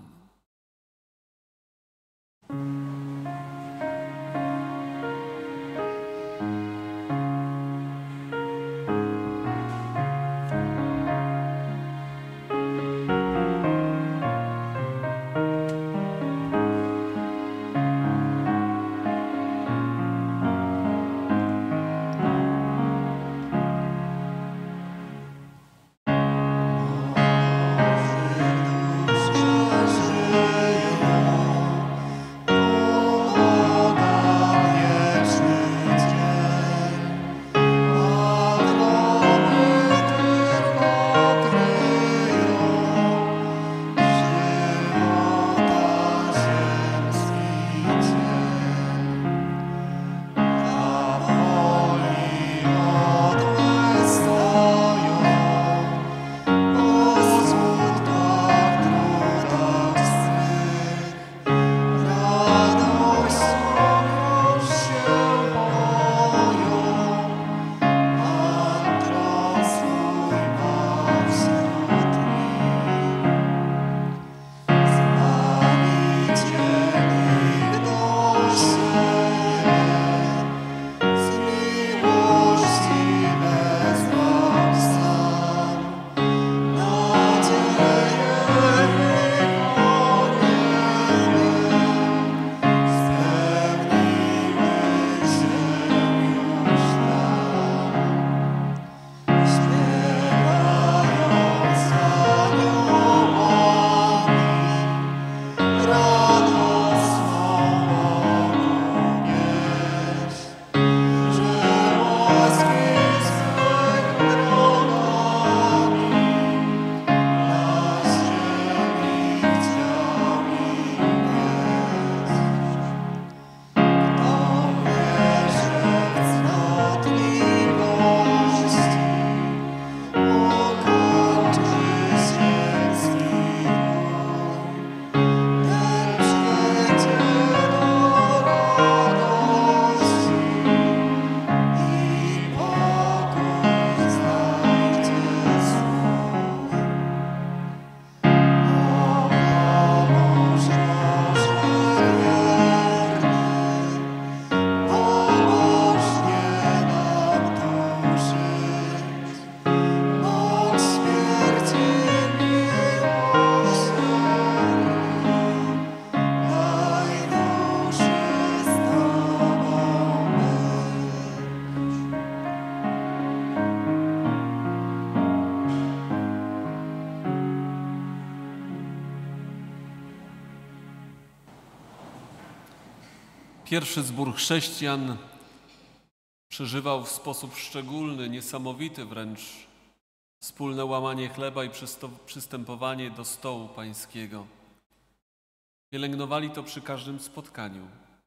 Pierwszy zbór chrześcijan przeżywał w sposób szczególny, niesamowity wręcz wspólne łamanie chleba i przystępowanie do stołu pańskiego. Pielęgnowali to przy każdym spotkaniu.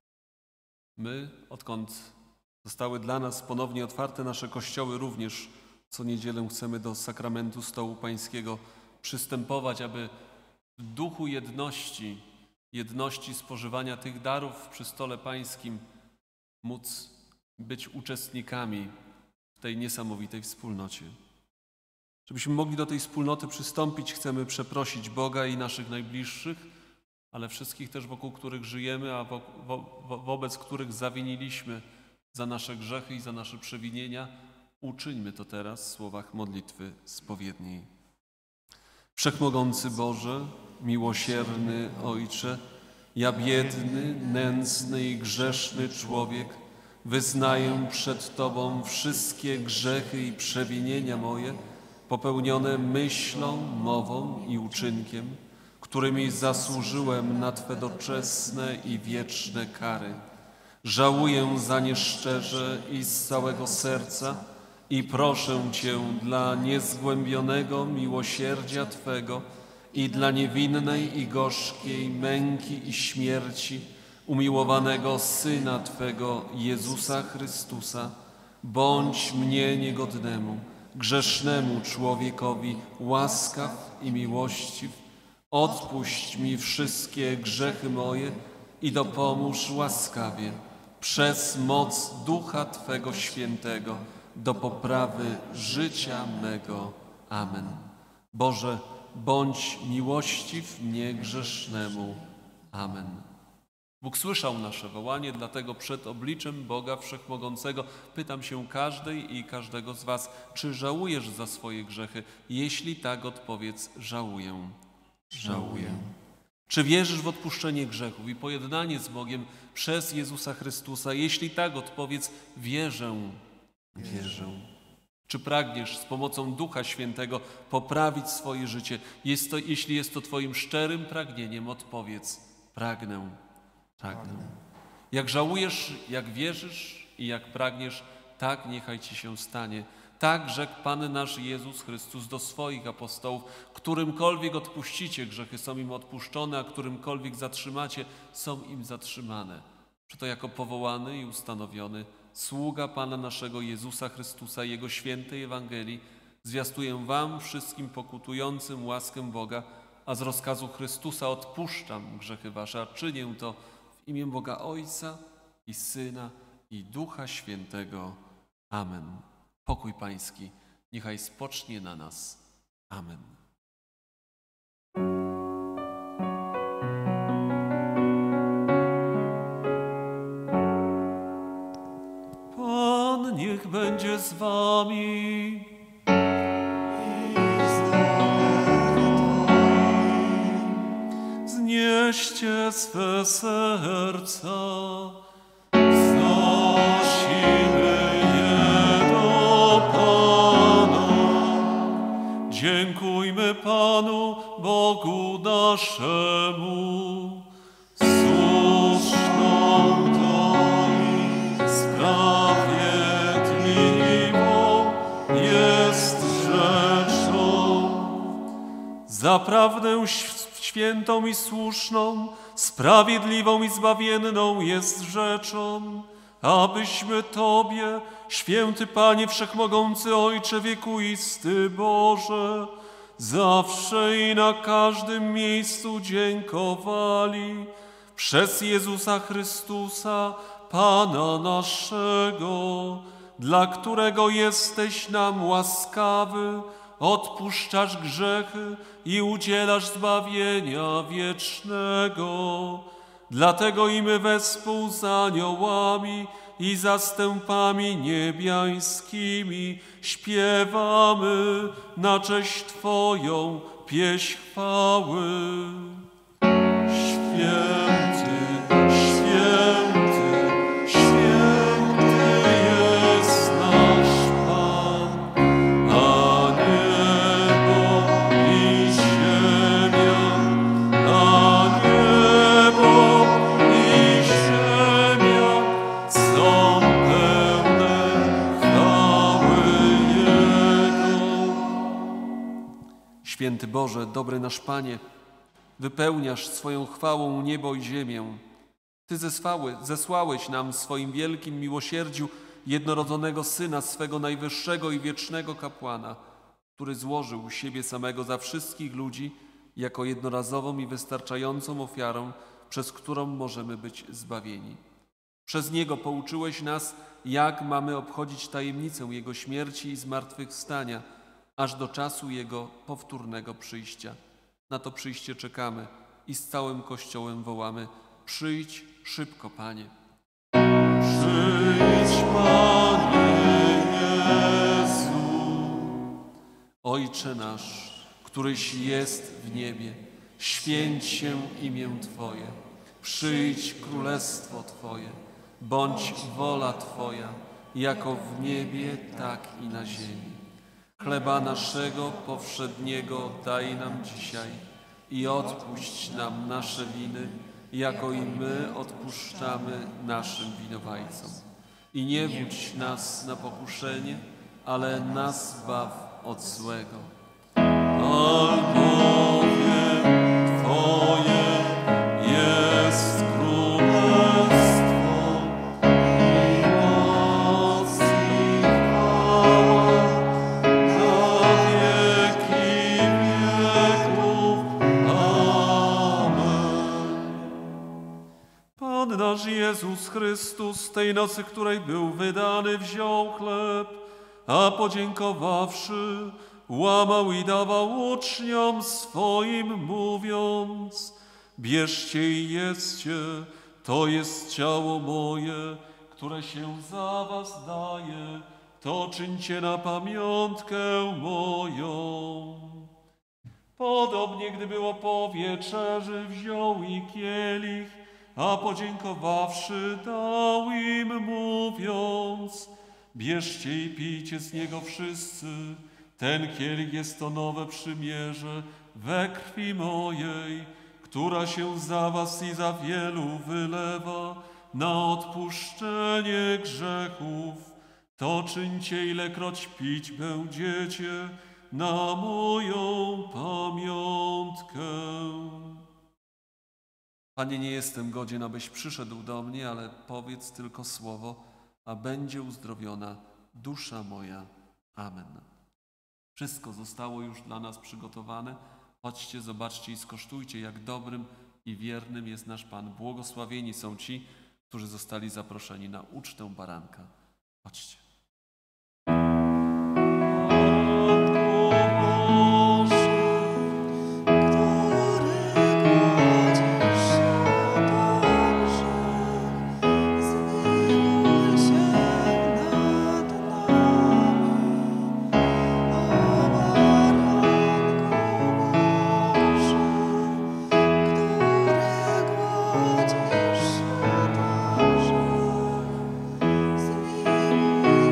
My, odkąd zostały dla nas ponownie otwarte nasze kościoły, również co niedzielę chcemy do sakramentu stołu pańskiego przystępować, aby w duchu jedności, jedności spożywania tych darów przy stole pańskim móc być uczestnikami w tej niesamowitej wspólnocie. Żebyśmy mogli do tej wspólnoty przystąpić, chcemy przeprosić Boga i naszych najbliższych, ale wszystkich też, wokół których żyjemy, a wo, wo, wobec których zawiniliśmy za nasze grzechy i za nasze przewinienia. Uczyńmy to teraz w słowach modlitwy spowiedniej. Wszechmogący Boże, miłosierny Ojcze, ja biedny, nędzny i grzeszny człowiek wyznaję przed Tobą wszystkie grzechy i przewinienia moje, popełnione myślą, mową i uczynkiem, którymi zasłużyłem na Twe doczesne i wieczne kary. Żałuję za nie szczerze i z całego serca i proszę Cię dla niezgłębionego miłosierdzia Twego i dla niewinnej i gorzkiej męki i śmierci umiłowanego Syna Twego, Jezusa Chrystusa, bądź mnie niegodnemu, grzesznemu człowiekowi łaskaw i miłościw, odpuść mi wszystkie grzechy moje i dopomóż łaskawie przez moc Ducha Twego Świętego do poprawy życia mego. Amen. Boże, bądź miłościw mnie grzesznemu. Amen. Bóg słyszał nasze wołanie, dlatego przed obliczem Boga Wszechmogącego pytam się każdej i każdego z was, czy żałujesz za swoje grzechy? Jeśli tak, odpowiedz: żałuję. Żałuję. Czy wierzysz w odpuszczenie grzechów i pojednanie z Bogiem przez Jezusa Chrystusa? Jeśli tak, odpowiedz: wierzę. Wierzę. Czy pragniesz z pomocą Ducha Świętego poprawić swoje życie? Jest to, jeśli jest to Twoim szczerym pragnieniem, odpowiedz: pragnę. Pragnę. Jak żałujesz, jak wierzysz i jak pragniesz, tak niechaj Ci się stanie. Tak rzekł Pan nasz Jezus Chrystus do swoich apostołów: którymkolwiek odpuścicie, grzechy są im odpuszczone, a którymkolwiek zatrzymacie, są im zatrzymane. Przeto jako powołany i ustanowiony sługa Pana naszego Jezusa Chrystusa i Jego świętej Ewangelii zwiastuję wam wszystkim pokutującym łaskę Boga, a z rozkazu Chrystusa odpuszczam grzechy wasze, a czynię to w imię Boga Ojca i Syna i Ducha Świętego. Amen. Pokój Pański niechaj spocznie na nas. Amen. Pan niech będzie z wami. Znieście swe serca, wznosimy je do Pana. Dziękujmy Panu, Bogu naszemu. Słuszną to i sprawiedliwą za prawdę świętą i słuszną, sprawiedliwą i zbawienną jest rzeczą, abyśmy Tobie, święty Panie Wszechmogący Ojcze wiekuisty Boże, zawsze i na każdym miejscu dziękowali przez Jezusa Chrystusa, Pana naszego, dla którego jesteś nam łaskawy, odpuszczasz grzechy i udzielasz zbawienia wiecznego. Dlatego i my wespół z aniołami i zastępami niebiańskimi śpiewamy na cześć Twoją pieśń chwały. Święty, święty, święty jest nasz Pan, a niebo i ziemia, a niebo i ziemia są pełne chwały Jego. Święty Boże, dobry nasz Panie, wypełniasz swoją chwałą niebo i ziemię. Ty zesłały, zesłałeś nam w swoim wielkim miłosierdziu jednorodzonego Syna, swego najwyższego i wiecznego kapłana, który złożył siebie samego za wszystkich ludzi jako jednorazową i wystarczającą ofiarą, przez którą możemy być zbawieni. Przez Niego pouczyłeś nas, jak mamy obchodzić tajemnicę Jego śmierci i zmartwychwstania, aż do czasu Jego powtórnego przyjścia. Na to przyjście czekamy i z całym Kościołem wołamy: przyjdź szybko, Panie. Przyjdź, Panie Jezu. Ojcze nasz, któryś jest w niebie, święć się imię Twoje. Przyjdź królestwo Twoje, bądź wola Twoja, jako w niebie, tak i na ziemi. Chleba naszego powszedniego daj nam dzisiaj i odpuść nam nasze winy, jako i my odpuszczamy naszym winowajcom. I nie wódź nas na pokuszenie, ale nas zbaw od złego. Albowiem Twoje jest królestwo i moc i chwała na wieki wieków. Amen. Pan nasz Jezus Chrystus, tej nocy, której był wydany, wziął chleb, a podziękowawszy, łamał i dawał uczniom swoim, mówiąc: bierzcie i jedzcie, to jest ciało moje, które się za was daje, to czyńcie na pamiątkę moją. Podobnie, gdy było po wieczerzy, wziął i kielich, a podziękowawszy, dał im, mówiąc: bierzcie i pijcie z niego wszyscy. Ten kielich jest to nowe przymierze we krwi mojej, która się za was i za wielu wylewa na odpuszczenie grzechów. To czyńcie, ilekroć pić będziecie, na moją pamiątkę. Panie, nie jestem godzien, abyś przyszedł do mnie, ale powiedz tylko słowo, a będzie uzdrowiona dusza moja. Amen. Wszystko zostało już dla nas przygotowane. Chodźcie, zobaczcie i skosztujcie, jak dobrym i wiernym jest nasz Pan. Błogosławieni są ci, którzy zostali zaproszeni na ucztę baranka. Chodźcie. Zmiłuj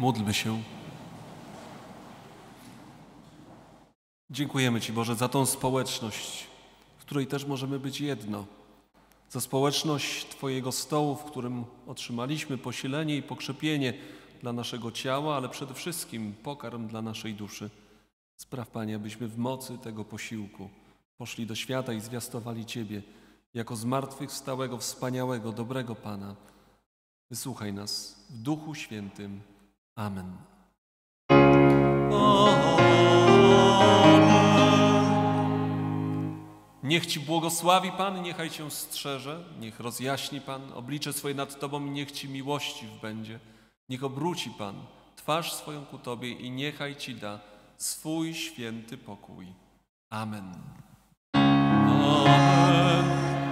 Módlmy się. Dziękujemy Ci, Boże, za tą społeczność, w której też możemy być jedno. Za społeczność Twojego stołu, w którym otrzymaliśmy posilenie i pokrzepienie dla naszego ciała, ale przede wszystkim pokarm dla naszej duszy. Spraw, Panie, abyśmy w mocy tego posiłku poszli do świata i zwiastowali Ciebie jako zmartwychwstałego, wspaniałego, dobrego Pana. Wysłuchaj nas w Duchu Świętym. Amen. Niech Ci błogosławi Pan, niechaj Cię strzeże, niech rozjaśni Pan oblicze swoje nad Tobą i niech Ci miłościw będzie. Niech obróci Pan twarz swoją ku Tobie i niechaj Ci da swój święty pokój. Amen. Amen.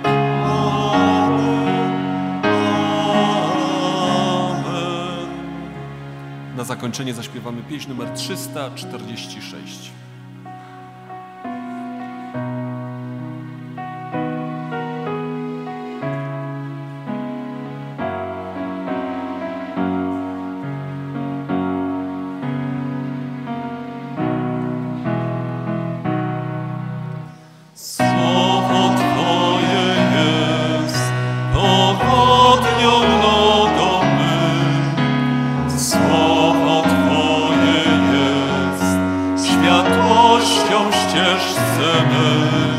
Na zakończenie zaśpiewamy pieśń numer trzysta czterdzieści sześć. Światłością ścieżce mej.